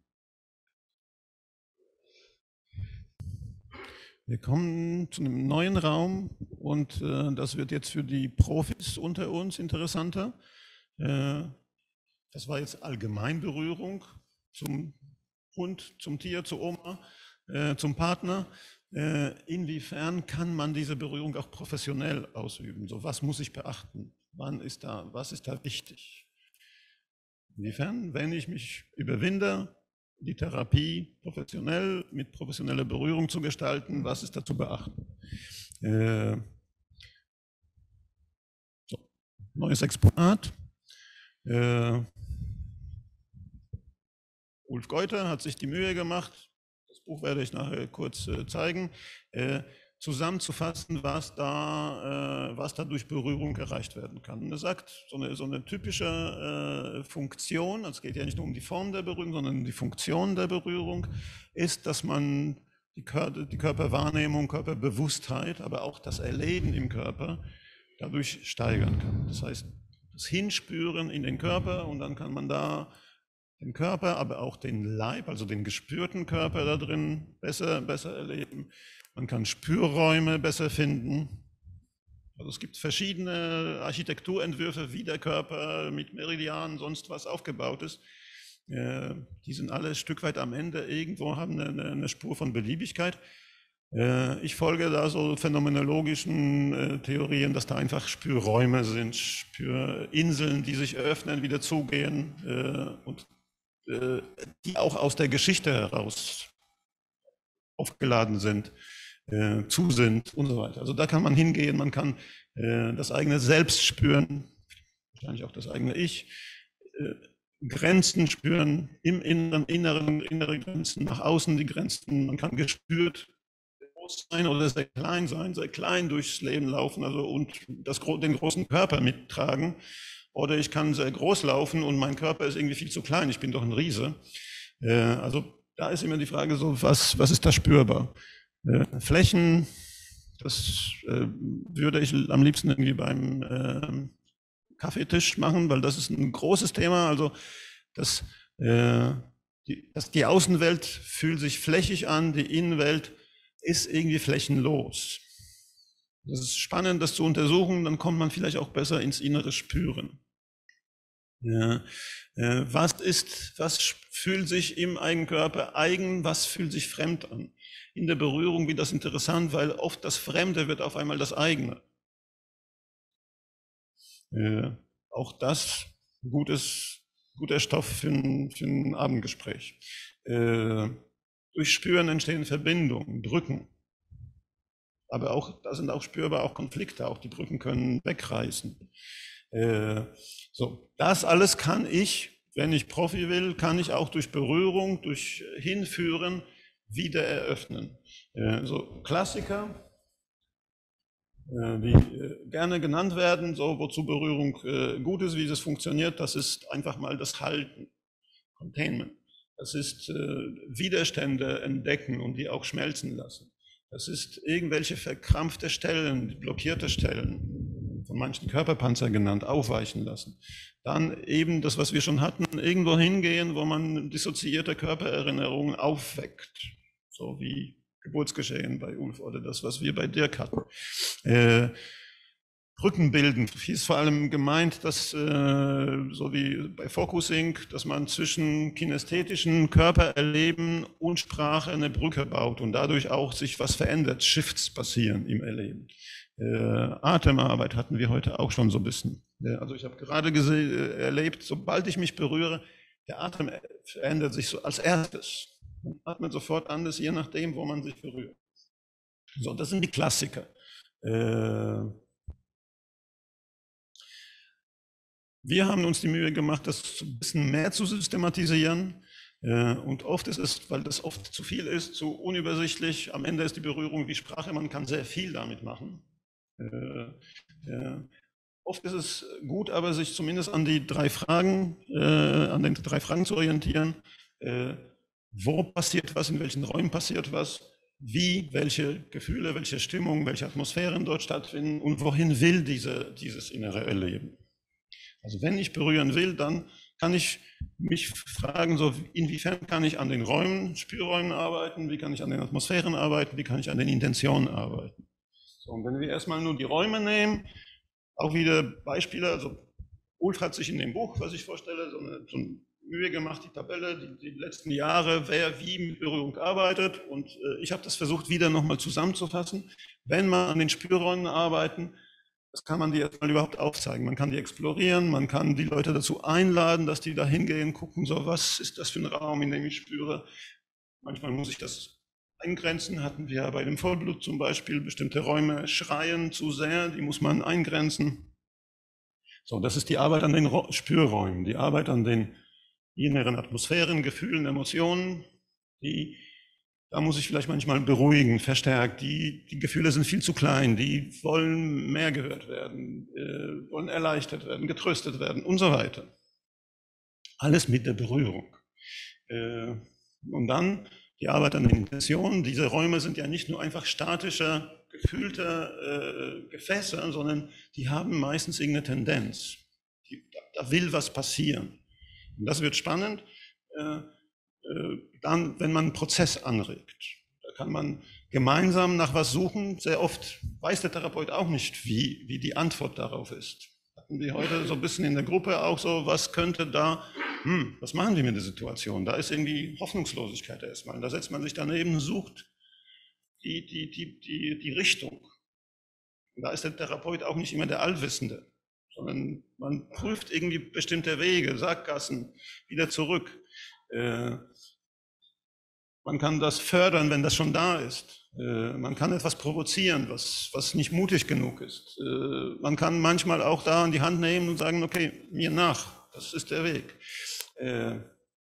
Wir kommen zu einem neuen Raum und äh, das wird jetzt für die Profis unter uns interessanter. Äh, das war jetzt Allgemeinberührung zum Hund, zum Tier, zur Oma, äh, zum Partner. Äh, inwiefern kann man diese Berührung auch professionell ausüben? So, was muss ich beachten? Wann ist da, was ist da wichtig? Inwiefern, wenn ich mich überwinde, die Therapie professionell, mit professioneller Berührung zu gestalten, was ist da zu beachten? Äh, so, neues Exponat. Äh, Ulf Geuter hat sich die Mühe gemacht, das Buch werde ich nachher kurz äh, zeigen, äh, zusammenzufassen, was da, äh, was da durch Berührung erreicht werden kann. Und er sagt, so eine, so eine typische äh, Funktion, also es geht ja nicht nur um die Form der Berührung, sondern um die Funktion der Berührung, ist, dass man die, Kör die Körperwahrnehmung, Körperbewusstheit, aber auch das Erleben im Körper dadurch steigern kann. Das heißt, das Hinspüren in den Körper und dann kann man da den Körper, aber auch den Leib, also den gespürten Körper da drin besser, besser erleben. Man kann Spürräume besser finden. Also es gibt verschiedene Architekturentwürfe, wie der Körper mit Meridianen, sonst was aufgebaut ist. Äh, die sind alle ein Stück weit am Ende, irgendwo haben eine, eine Spur von Beliebigkeit. Äh, ich folge da so phänomenologischen äh, Theorien, dass da einfach Spürräume sind, Spürinseln, die sich öffnen, wieder zugehen äh, und äh, die auch aus der Geschichte heraus aufgeladen sind. Äh, zu sind und so weiter. Also da kann man hingehen, man kann äh, das eigene Selbst spüren, wahrscheinlich auch das eigene Ich, äh, Grenzen spüren, im Inneren, inneren, innere Grenzen, nach außen die Grenzen, man kann gespürt groß sein oder sehr klein sein, sehr klein durchs Leben laufen, also und das, den großen Körper mittragen, oder ich kann sehr groß laufen und mein Körper ist irgendwie viel zu klein, ich bin doch ein Riese. Äh, also da ist immer die Frage so, was, was ist da spürbar? Äh, Flächen, das äh, würde ich am liebsten irgendwie beim äh, Kaffeetisch machen, weil das ist ein großes Thema. Also das, äh, die, das, die Außenwelt fühlt sich flächig an, die Innenwelt ist irgendwie flächenlos. Das ist spannend, das zu untersuchen, dann kommt man vielleicht auch besser ins innere Spüren. Ja, äh, was ist, was fühlt sich im eigenen Körper eigen, was fühlt sich fremd an? In der Berührung wird das interessant, weil oft das Fremde wird auf einmal das eigene. Äh, auch das gutes, guter Stoff für ein, für ein Abendgespräch. Äh, durch Spüren entstehen Verbindungen, Brücken. Aber auch, da sind auch spürbar auch Konflikte, auch die Brücken können wegreißen. Äh, so, das alles kann ich, wenn ich Profi will, kann ich auch durch Berührung, durch Hinführen wieder eröffnen. Äh, so Klassiker, äh, die äh, gerne genannt werden, so wozu Berührung äh, gut ist, wie das funktioniert, das ist einfach mal das Halten, Containment. Das ist äh, Widerstände entdecken und die auch schmelzen lassen. Das ist irgendwelche verkrampfte Stellen, blockierte Stellen, von manchen Körperpanzer genannt, aufweichen lassen. Dann eben das, was wir schon hatten, irgendwo hingehen, wo man dissoziierte Körpererinnerungen aufweckt. So wie Geburtsgeschehen bei Ulf oder das, was wir bei Dirk hatten. Äh, Brücken bilden, hier ist vor allem gemeint, dass, äh, so wie bei Focusing, dass man zwischen kinästhetischen Körpererleben und Sprache eine Brücke baut und dadurch auch sich was verändert, Shifts passieren im Erleben. Äh, Atemarbeit hatten wir heute auch schon so ein bisschen. Äh, also ich habe gerade äh, erlebt, sobald ich mich berühre, der Atem verändert sich so als erstes. Man atmet sofort anders, je nachdem, wo man sich berührt. So, das sind die Klassiker. Äh, wir haben uns die Mühe gemacht, das ein bisschen mehr zu systematisieren. Äh, und oft ist es, weil das oft zu viel ist, zu unübersichtlich. Am Ende ist die Berührung wie Sprache, man kann sehr viel damit machen. Äh, äh, oft ist es gut, aber sich zumindest an die drei Fragen, äh, an den drei Fragen zu orientieren. Äh, wo passiert was, in welchen Räumen passiert was, wie, welche Gefühle, welche Stimmung, welche Atmosphären dort stattfinden und wohin will diese, dieses innere Erleben. Also wenn ich berühren will, dann kann ich mich fragen, so inwiefern kann ich an den Räumen, Spürräumen arbeiten, wie kann ich an den Atmosphären arbeiten, wie kann ich an den Intentionen arbeiten. So, und wenn wir erstmal nur die Räume nehmen, auch wieder Beispiele, also Ulf hat sich in dem Buch, was ich vorstelle, so eine, so eine Mühe gemacht, die Tabelle, die, die letzten Jahre, wer wie mit Berührung arbeitet, und äh, ich habe das versucht wieder nochmal zusammenzufassen. Wenn man an den Spürräumen arbeiten, das kann man die erstmal überhaupt aufzeigen. Man kann die explorieren, man kann die Leute dazu einladen, dass die da hingehen, gucken, so was ist das für ein Raum, in dem ich spüre. Manchmal muss ich das eingrenzen, hatten wir bei dem Vollblut zum Beispiel, bestimmte Räume schreien zu sehr, die muss man eingrenzen. So, das ist die Arbeit an den Spürräumen, die Arbeit an den inneren Atmosphären, Gefühlen, Emotionen, die, da muss ich vielleicht manchmal beruhigen, verstärkt, die, die Gefühle sind viel zu klein, die wollen mehr gehört werden, äh, wollen erleichtert werden, getröstet werden und so weiter. Alles mit der Berührung. Äh, und dann die Arbeit an den Intentionen. Diese Räume sind ja nicht nur einfach statische, gefühlte äh, Gefäße, sondern die haben meistens irgendeine Tendenz. Die, da, da will was passieren. Und das wird spannend, äh, äh, dann, wenn man einen Prozess anregt. Da kann man gemeinsam nach was suchen. Sehr oft weiß der Therapeut auch nicht, wie, wie die Antwort darauf ist. Hatten wir heute so ein bisschen in der Gruppe auch so, was könnte da, hm, was machen wir mit der Situation? Da ist irgendwie Hoffnungslosigkeit erstmal. Da setzt man sich daneben und sucht die, die, die, die, die Richtung. Und da ist der Therapeut auch nicht immer der Allwissende, sondern man prüft irgendwie bestimmte Wege, Sackgassen, wieder zurück. Äh, man kann das fördern, wenn das schon da ist. Äh, man kann etwas provozieren, was, was nicht mutig genug ist. Äh, man kann manchmal auch da in die Hand nehmen und sagen, okay, mir nach, das ist der Weg. Äh,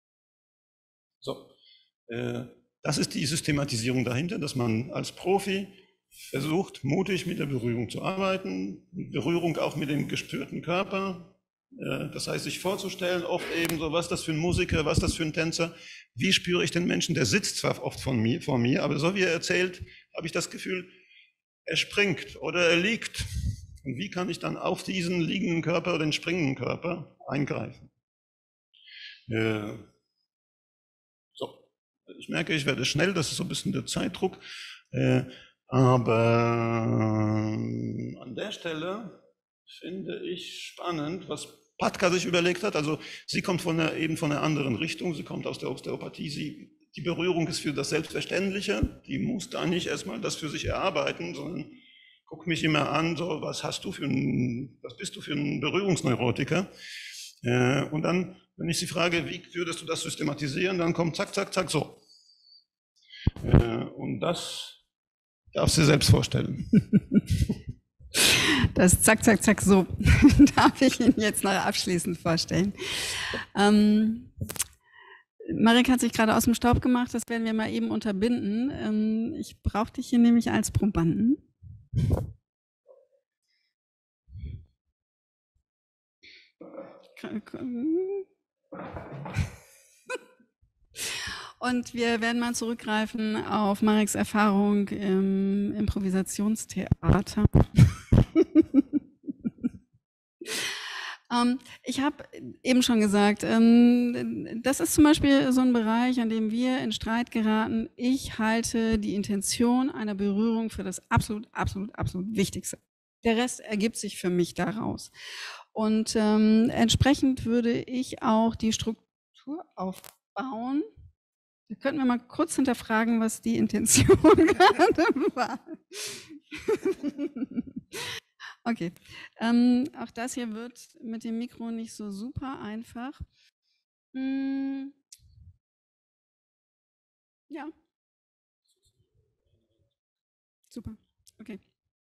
so, äh, das ist die Systematisierung dahinter, dass man als Profi versucht, mutig mit der Berührung zu arbeiten, Berührung auch mit dem gespürten Körper. Das heißt, sich vorzustellen, oft eben so, was ist das für ein Musiker, was ist das für ein Tänzer, wie spüre ich den Menschen, der sitzt zwar oft von mir, vor mir, aber so wie er erzählt, habe ich das Gefühl, er springt oder er liegt. Und wie kann ich dann auf diesen liegenden Körper oder den springenden Körper eingreifen? Äh, so, ich merke, ich werde schnell, das ist so ein bisschen der Zeitdruck. Äh, Aber an der Stelle finde ich spannend, was Patka sich überlegt hat. Also sie kommt von einer, eben von einer anderen Richtung, sie kommt aus der Osteopathie. Sie, die Berührung ist für das Selbstverständliche, die muss da nicht erstmal das für sich erarbeiten, sondern guck mich immer an, so was hast du für ein, was bist du für ein Berührungsneurotiker? Äh, und dann, wenn ich sie frage, wie würdest du das systematisieren, dann kommt zack, zack, zack, so. Äh, und das darfst du dir selbst vorstellen. Das zack, zack, zack, so darf ich Ihnen jetzt noch abschließend vorstellen. Ähm, Marek hat sich gerade aus dem Staub gemacht, das werden wir mal eben unterbinden. Ähm, ich brauche dich hier nämlich als Probanden. Und wir werden mal zurückgreifen auf Mareks Erfahrung im Improvisationstheater. ähm, ich habe eben schon gesagt, ähm, das ist zum Beispiel so ein Bereich, an dem wir in Streit geraten. Ich halte die Intention einer Berührung für das absolut, absolut, absolut Wichtigste. Der Rest ergibt sich für mich daraus. Und ähm, entsprechend würde ich auch die Struktur aufbauen. Da könnten wir mal kurz hinterfragen, was die Intention gerade war. Okay, ähm, auch das hier wird mit dem Mikro nicht so super einfach. Hm. Ja. Super, okay.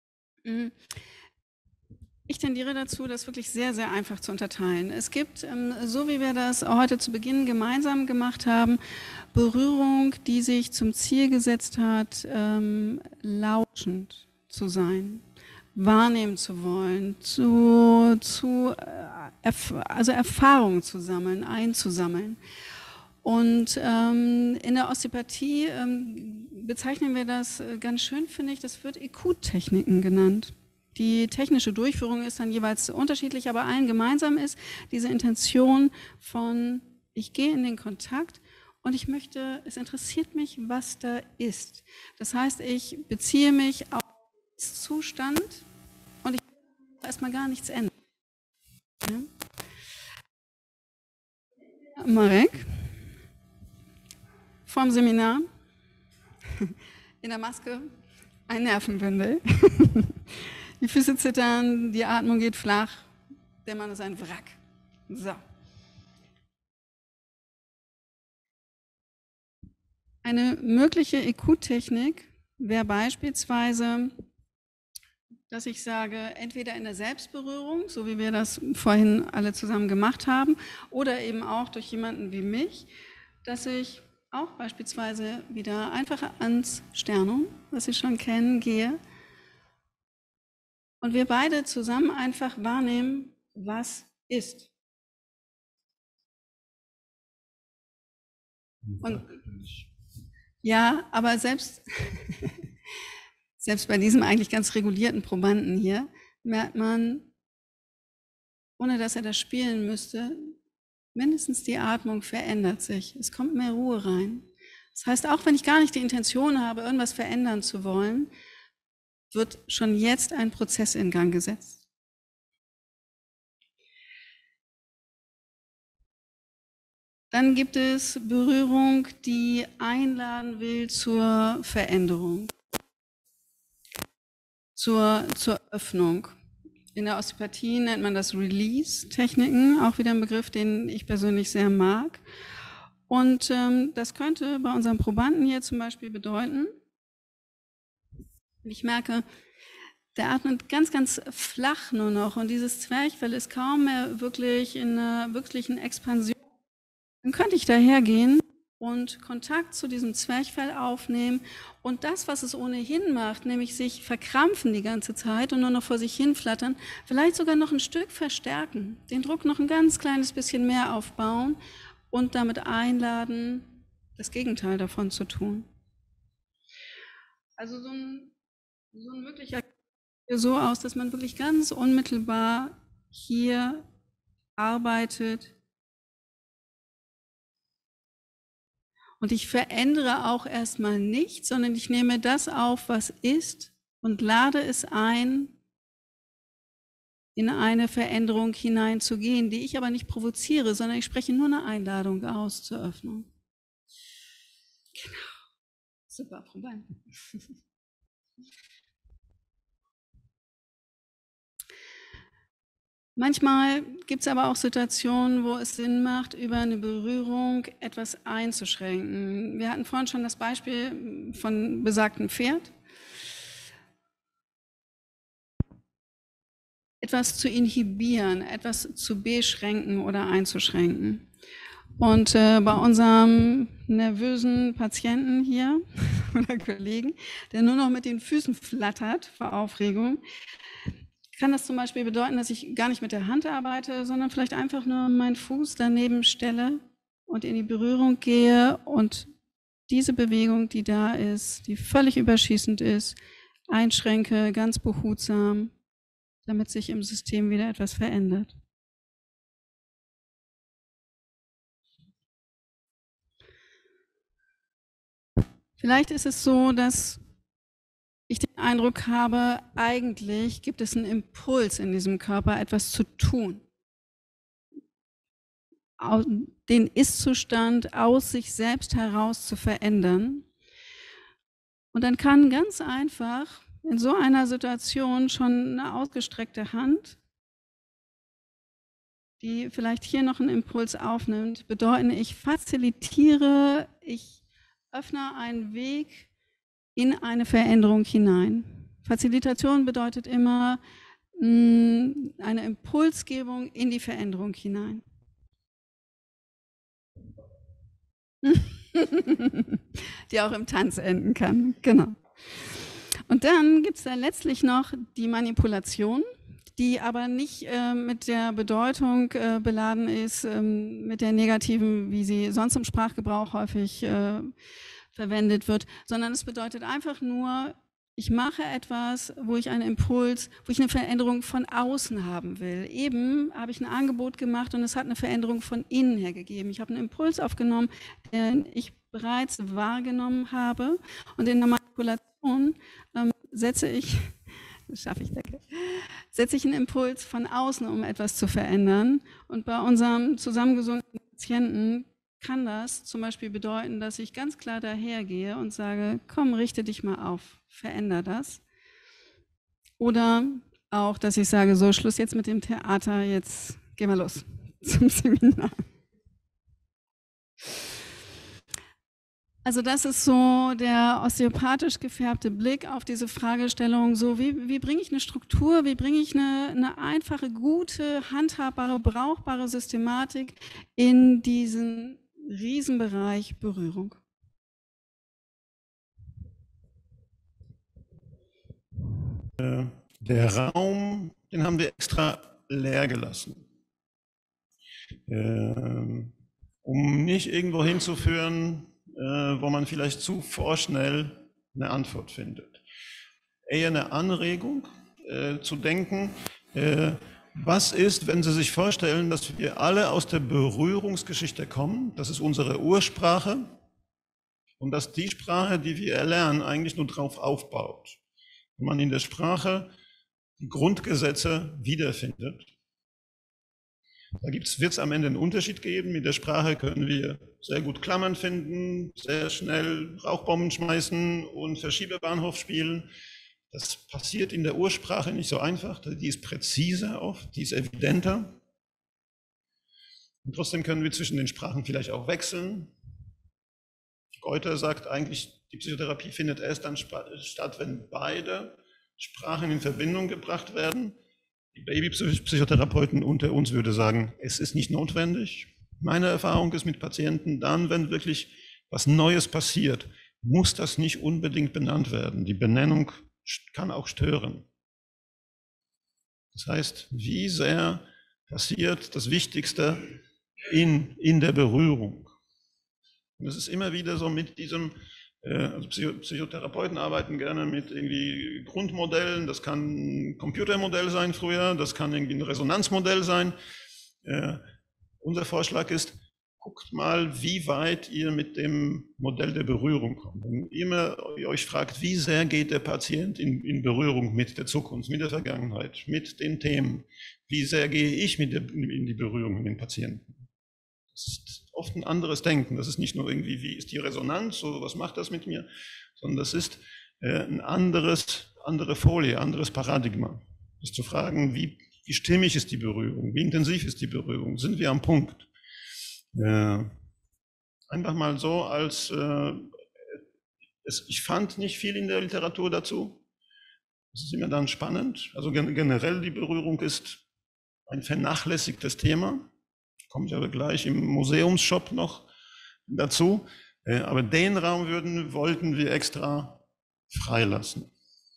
Ich tendiere dazu, das wirklich sehr, sehr einfach zu unterteilen. Es gibt, so wie wir das heute zu Beginn gemeinsam gemacht haben, Berührung, die sich zum Ziel gesetzt hat, lauschend zu sein, wahrnehmen zu wollen, zu, zu, also Erfahrungen zu sammeln, einzusammeln. Und ähm, in der Osteopathie ähm, bezeichnen wir das ganz schön, finde ich, das wird E Q-Techniken genannt. Die technische Durchführung ist dann jeweils unterschiedlich, aber allen gemeinsam ist diese Intention von, ich gehe in den Kontakt und ich möchte, es interessiert mich, was da ist. Das heißt, ich beziehe mich auf den Zustand und ich will erstmal gar nichts ändern. Ja? Marek, vorm Seminar, in der Maske, ein Nervenbündel. Die Füße zittern, die Atmung geht flach, der Mann ist ein Wrack. So. Eine mögliche E Q-Technik wäre beispielsweise, dass ich sage, entweder in der Selbstberührung, so wie wir das vorhin alle zusammen gemacht haben, oder eben auch durch jemanden wie mich, dass ich auch beispielsweise wieder einfach ans Sternum, was Sie schon kennen, gehe und wir beide zusammen einfach wahrnehmen, was ist. Und ja, aber selbst, selbst bei diesem eigentlich ganz regulierten Probanden hier merkt man, ohne dass er das spielen müsste, mindestens die Atmung verändert sich. Es kommt mehr Ruhe rein. Das heißt, auch wenn ich gar nicht die Intention habe, irgendwas verändern zu wollen, wird schon jetzt ein Prozess in Gang gesetzt. Dann gibt es Berührung, die einladen will zur Veränderung, zur, zur Öffnung. In der Osteopathie nennt man das Release-Techniken, auch wieder ein Begriff, den ich persönlich sehr mag. Und ähm, das könnte bei unseren Probanden hier zum Beispiel bedeuten, ich merke, der atmet ganz, ganz flach nur noch und dieses Zwerchfell ist kaum mehr wirklich in einer wirklichen Expansion. Dann könnte ich dahergehen und Kontakt zu diesem Zwerchfell aufnehmen und das, was es ohnehin macht, nämlich sich verkrampfen die ganze Zeit und nur noch vor sich hin flattern, vielleicht sogar noch ein Stück verstärken, den Druck noch ein ganz kleines bisschen mehr aufbauen und damit einladen, das Gegenteil davon zu tun. Also so ein, so ein möglicher sieht so aus, dass man wirklich ganz unmittelbar hier arbeitet. Und ich verändere auch erstmal nichts, sondern ich nehme das auf, was ist und lade es ein, in eine Veränderung hineinzugehen, die ich aber nicht provoziere, sondern ich spreche nur eine Einladung aus zur Öffnung. Genau. Super, Proband. Manchmal gibt es aber auch Situationen, wo es Sinn macht, über eine Berührung etwas einzuschränken. Wir hatten vorhin schon das Beispiel von besagtem Pferd. Etwas zu inhibieren, etwas zu beschränken oder einzuschränken. Und äh, bei unserem nervösen Patienten hier oder Kollegen, der nur noch mit den Füßen flattert vor Aufregung, kann das zum Beispiel bedeuten, dass ich gar nicht mit der Hand arbeite, sondern vielleicht einfach nur meinen Fuß daneben stelle und in die Berührung gehe und diese Bewegung, die da ist, die völlig überschießend ist, einschränke, ganz behutsam, damit sich im System wieder etwas verändert. Vielleicht ist es so, dass ich den Eindruck habe, eigentlich gibt es einen Impuls in diesem Körper, etwas zu tun. Den Ist-Zustand aus sich selbst heraus zu verändern. Und dann kann ganz einfach in so einer Situation schon eine ausgestreckte Hand, die vielleicht hier noch einen Impuls aufnimmt, bedeuten, ich facilitiere, ich öffne einen Weg in eine Veränderung hinein. Facilitation bedeutet immer mh, eine Impulsgebung in die Veränderung hinein. Die auch im Tanz enden kann, genau. Und dann gibt es da letztlich noch die Manipulation, die aber nicht äh, mit der Bedeutung äh, beladen ist, ähm, mit der negativen, wie sie sonst im Sprachgebrauch häufig äh, verwendet wird, sondern es bedeutet einfach nur, ich mache etwas, wo ich einen Impuls, wo ich eine Veränderung von außen haben will. Eben habe ich ein Angebot gemacht und es hat eine Veränderung von innen her gegeben. Ich habe einen Impuls aufgenommen, den ich bereits wahrgenommen habe, und in der Manipulation ähm, setze ich, das schaffe ich, denke, setze ich einen Impuls von außen, um etwas zu verändern. Und bei unserem zusammengesunkenen Patienten kann das zum Beispiel bedeuten, dass ich ganz klar dahergehe und sage, komm, richte dich mal auf, veränder das. Oder auch, dass ich sage, so, Schluss jetzt mit dem Theater, jetzt gehen wir los zum Seminar. Also das ist so der osteopathisch gefärbte Blick auf diese Fragestellung, so wie, wie bringe ich eine Struktur, wie bringe ich eine, eine einfache, gute, handhabbare, brauchbare Systematik in diesen Riesenbereich Berührung. Der Raum, den haben wir extra leer gelassen, um nicht irgendwo hinzuführen, wo man vielleicht zu vorschnell eine Antwort findet. Eher eine Anregung zu denken, was ist, wenn Sie sich vorstellen, dass wir alle aus der Berührungsgeschichte kommen, das ist unsere Ursprache, und dass die Sprache, die wir erlernen, eigentlich nur darauf aufbaut. Wenn man in der Sprache die Grundgesetze wiederfindet, da wird es am Ende einen Unterschied geben. Mit der Sprache können wir sehr gut Klammern finden, sehr schnell Rauchbomben schmeißen und Verschiebebahnhof spielen. Das passiert in der Ursprache nicht so einfach, die ist präziser oft, die ist evidenter. Und trotzdem können wir zwischen den Sprachen vielleicht auch wechseln. Goethe sagt eigentlich, die Psychotherapie findet erst dann statt, wenn beide Sprachen in Verbindung gebracht werden. Die Babypsychotherapeuten unter uns würde sagen, es ist nicht notwendig. Meine Erfahrung ist mit Patienten, dann, wenn wirklich was Neues passiert, muss das nicht unbedingt benannt werden. Die Benennung kann auch stören. Das heißt, wie sehr passiert das Wichtigste in, in der Berührung? Und es ist immer wieder so mit diesem, also Psychotherapeuten arbeiten gerne mit irgendwie Grundmodellen, das kann ein Computermodell sein früher, das kann irgendwie ein Resonanzmodell sein. Äh, unser Vorschlag ist, guckt mal, wie weit ihr mit dem Modell der Berührung kommt. Wenn immer ihr euch fragt, wie sehr geht der Patient in, in Berührung mit der Zukunft, mit der Vergangenheit, mit den Themen, wie sehr gehe ich mit der, in die Berührung mit den Patienten. Das ist oft ein anderes Denken. Das ist nicht nur irgendwie, wie ist die Resonanz, so was macht das mit mir, sondern das ist äh, ein anderes, andere Folie, anderes Paradigma. Das zu fragen, wie, wie stimmig ist die Berührung, wie intensiv ist die Berührung, sind wir am Punkt? Äh, einfach mal so als, äh, es, ich fand nicht viel in der Literatur dazu. Das ist immer dann spannend. Also gen generell die Berührung ist ein vernachlässigtes Thema. Komme ich aber gleich im Museumsshop noch dazu. Aber den Raum würden, wollten wir extra freilassen.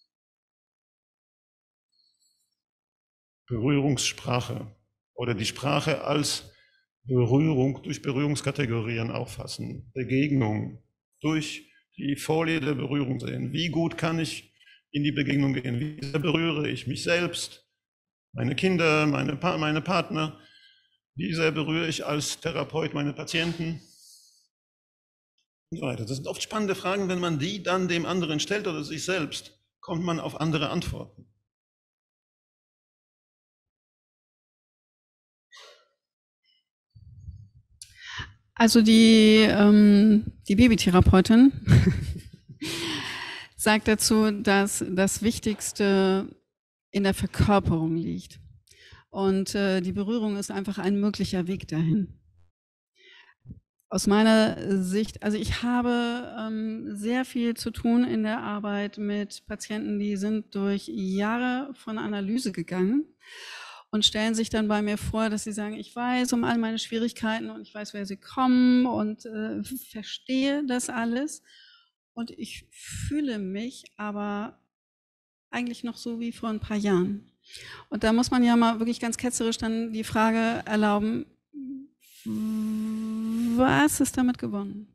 Berührungssprache oder die Sprache als Berührung durch Berührungskategorien auffassen. Begegnung durch die Folie der Berührung sehen. Wie gut kann ich in die Begegnung gehen? Wie sehr berühre ich mich selbst, meine Kinder, meine, pa meine Partner? Wie sehr berühre ich als Therapeut meine Patienten? Und so weiter. Das sind oft spannende Fragen, wenn man die dann dem anderen stellt oder sich selbst, kommt man auf andere Antworten. Also die, ähm, die Babytherapeutin sagt dazu, dass das Wichtigste in der Verkörperung liegt. Und äh, die Berührung ist einfach ein möglicher Weg dahin. Aus meiner Sicht, also ich habe ähm, sehr viel zu tun in der Arbeit mit Patienten, die sind durch Jahre von Analyse gegangen und stellen sich dann bei mir vor, dass sie sagen, ich weiß um all meine Schwierigkeiten und ich weiß, wer sie kommen und äh, verstehe das alles und ich fühle mich aber eigentlich noch so wie vor ein paar Jahren. Und da muss man ja mal wirklich ganz ketzerisch dann die Frage erlauben, was ist damit gewonnen?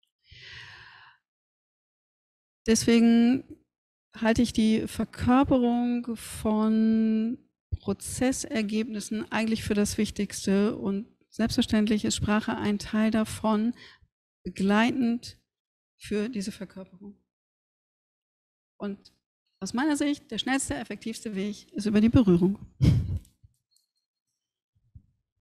Deswegen halte ich die Verkörperung von Prozessergebnissen eigentlich für das Wichtigste und selbstverständlich ist Sprache ein Teil davon, begleitend für diese Verkörperung. Und aus meiner Sicht, der schnellste, effektivste Weg ist über die Berührung.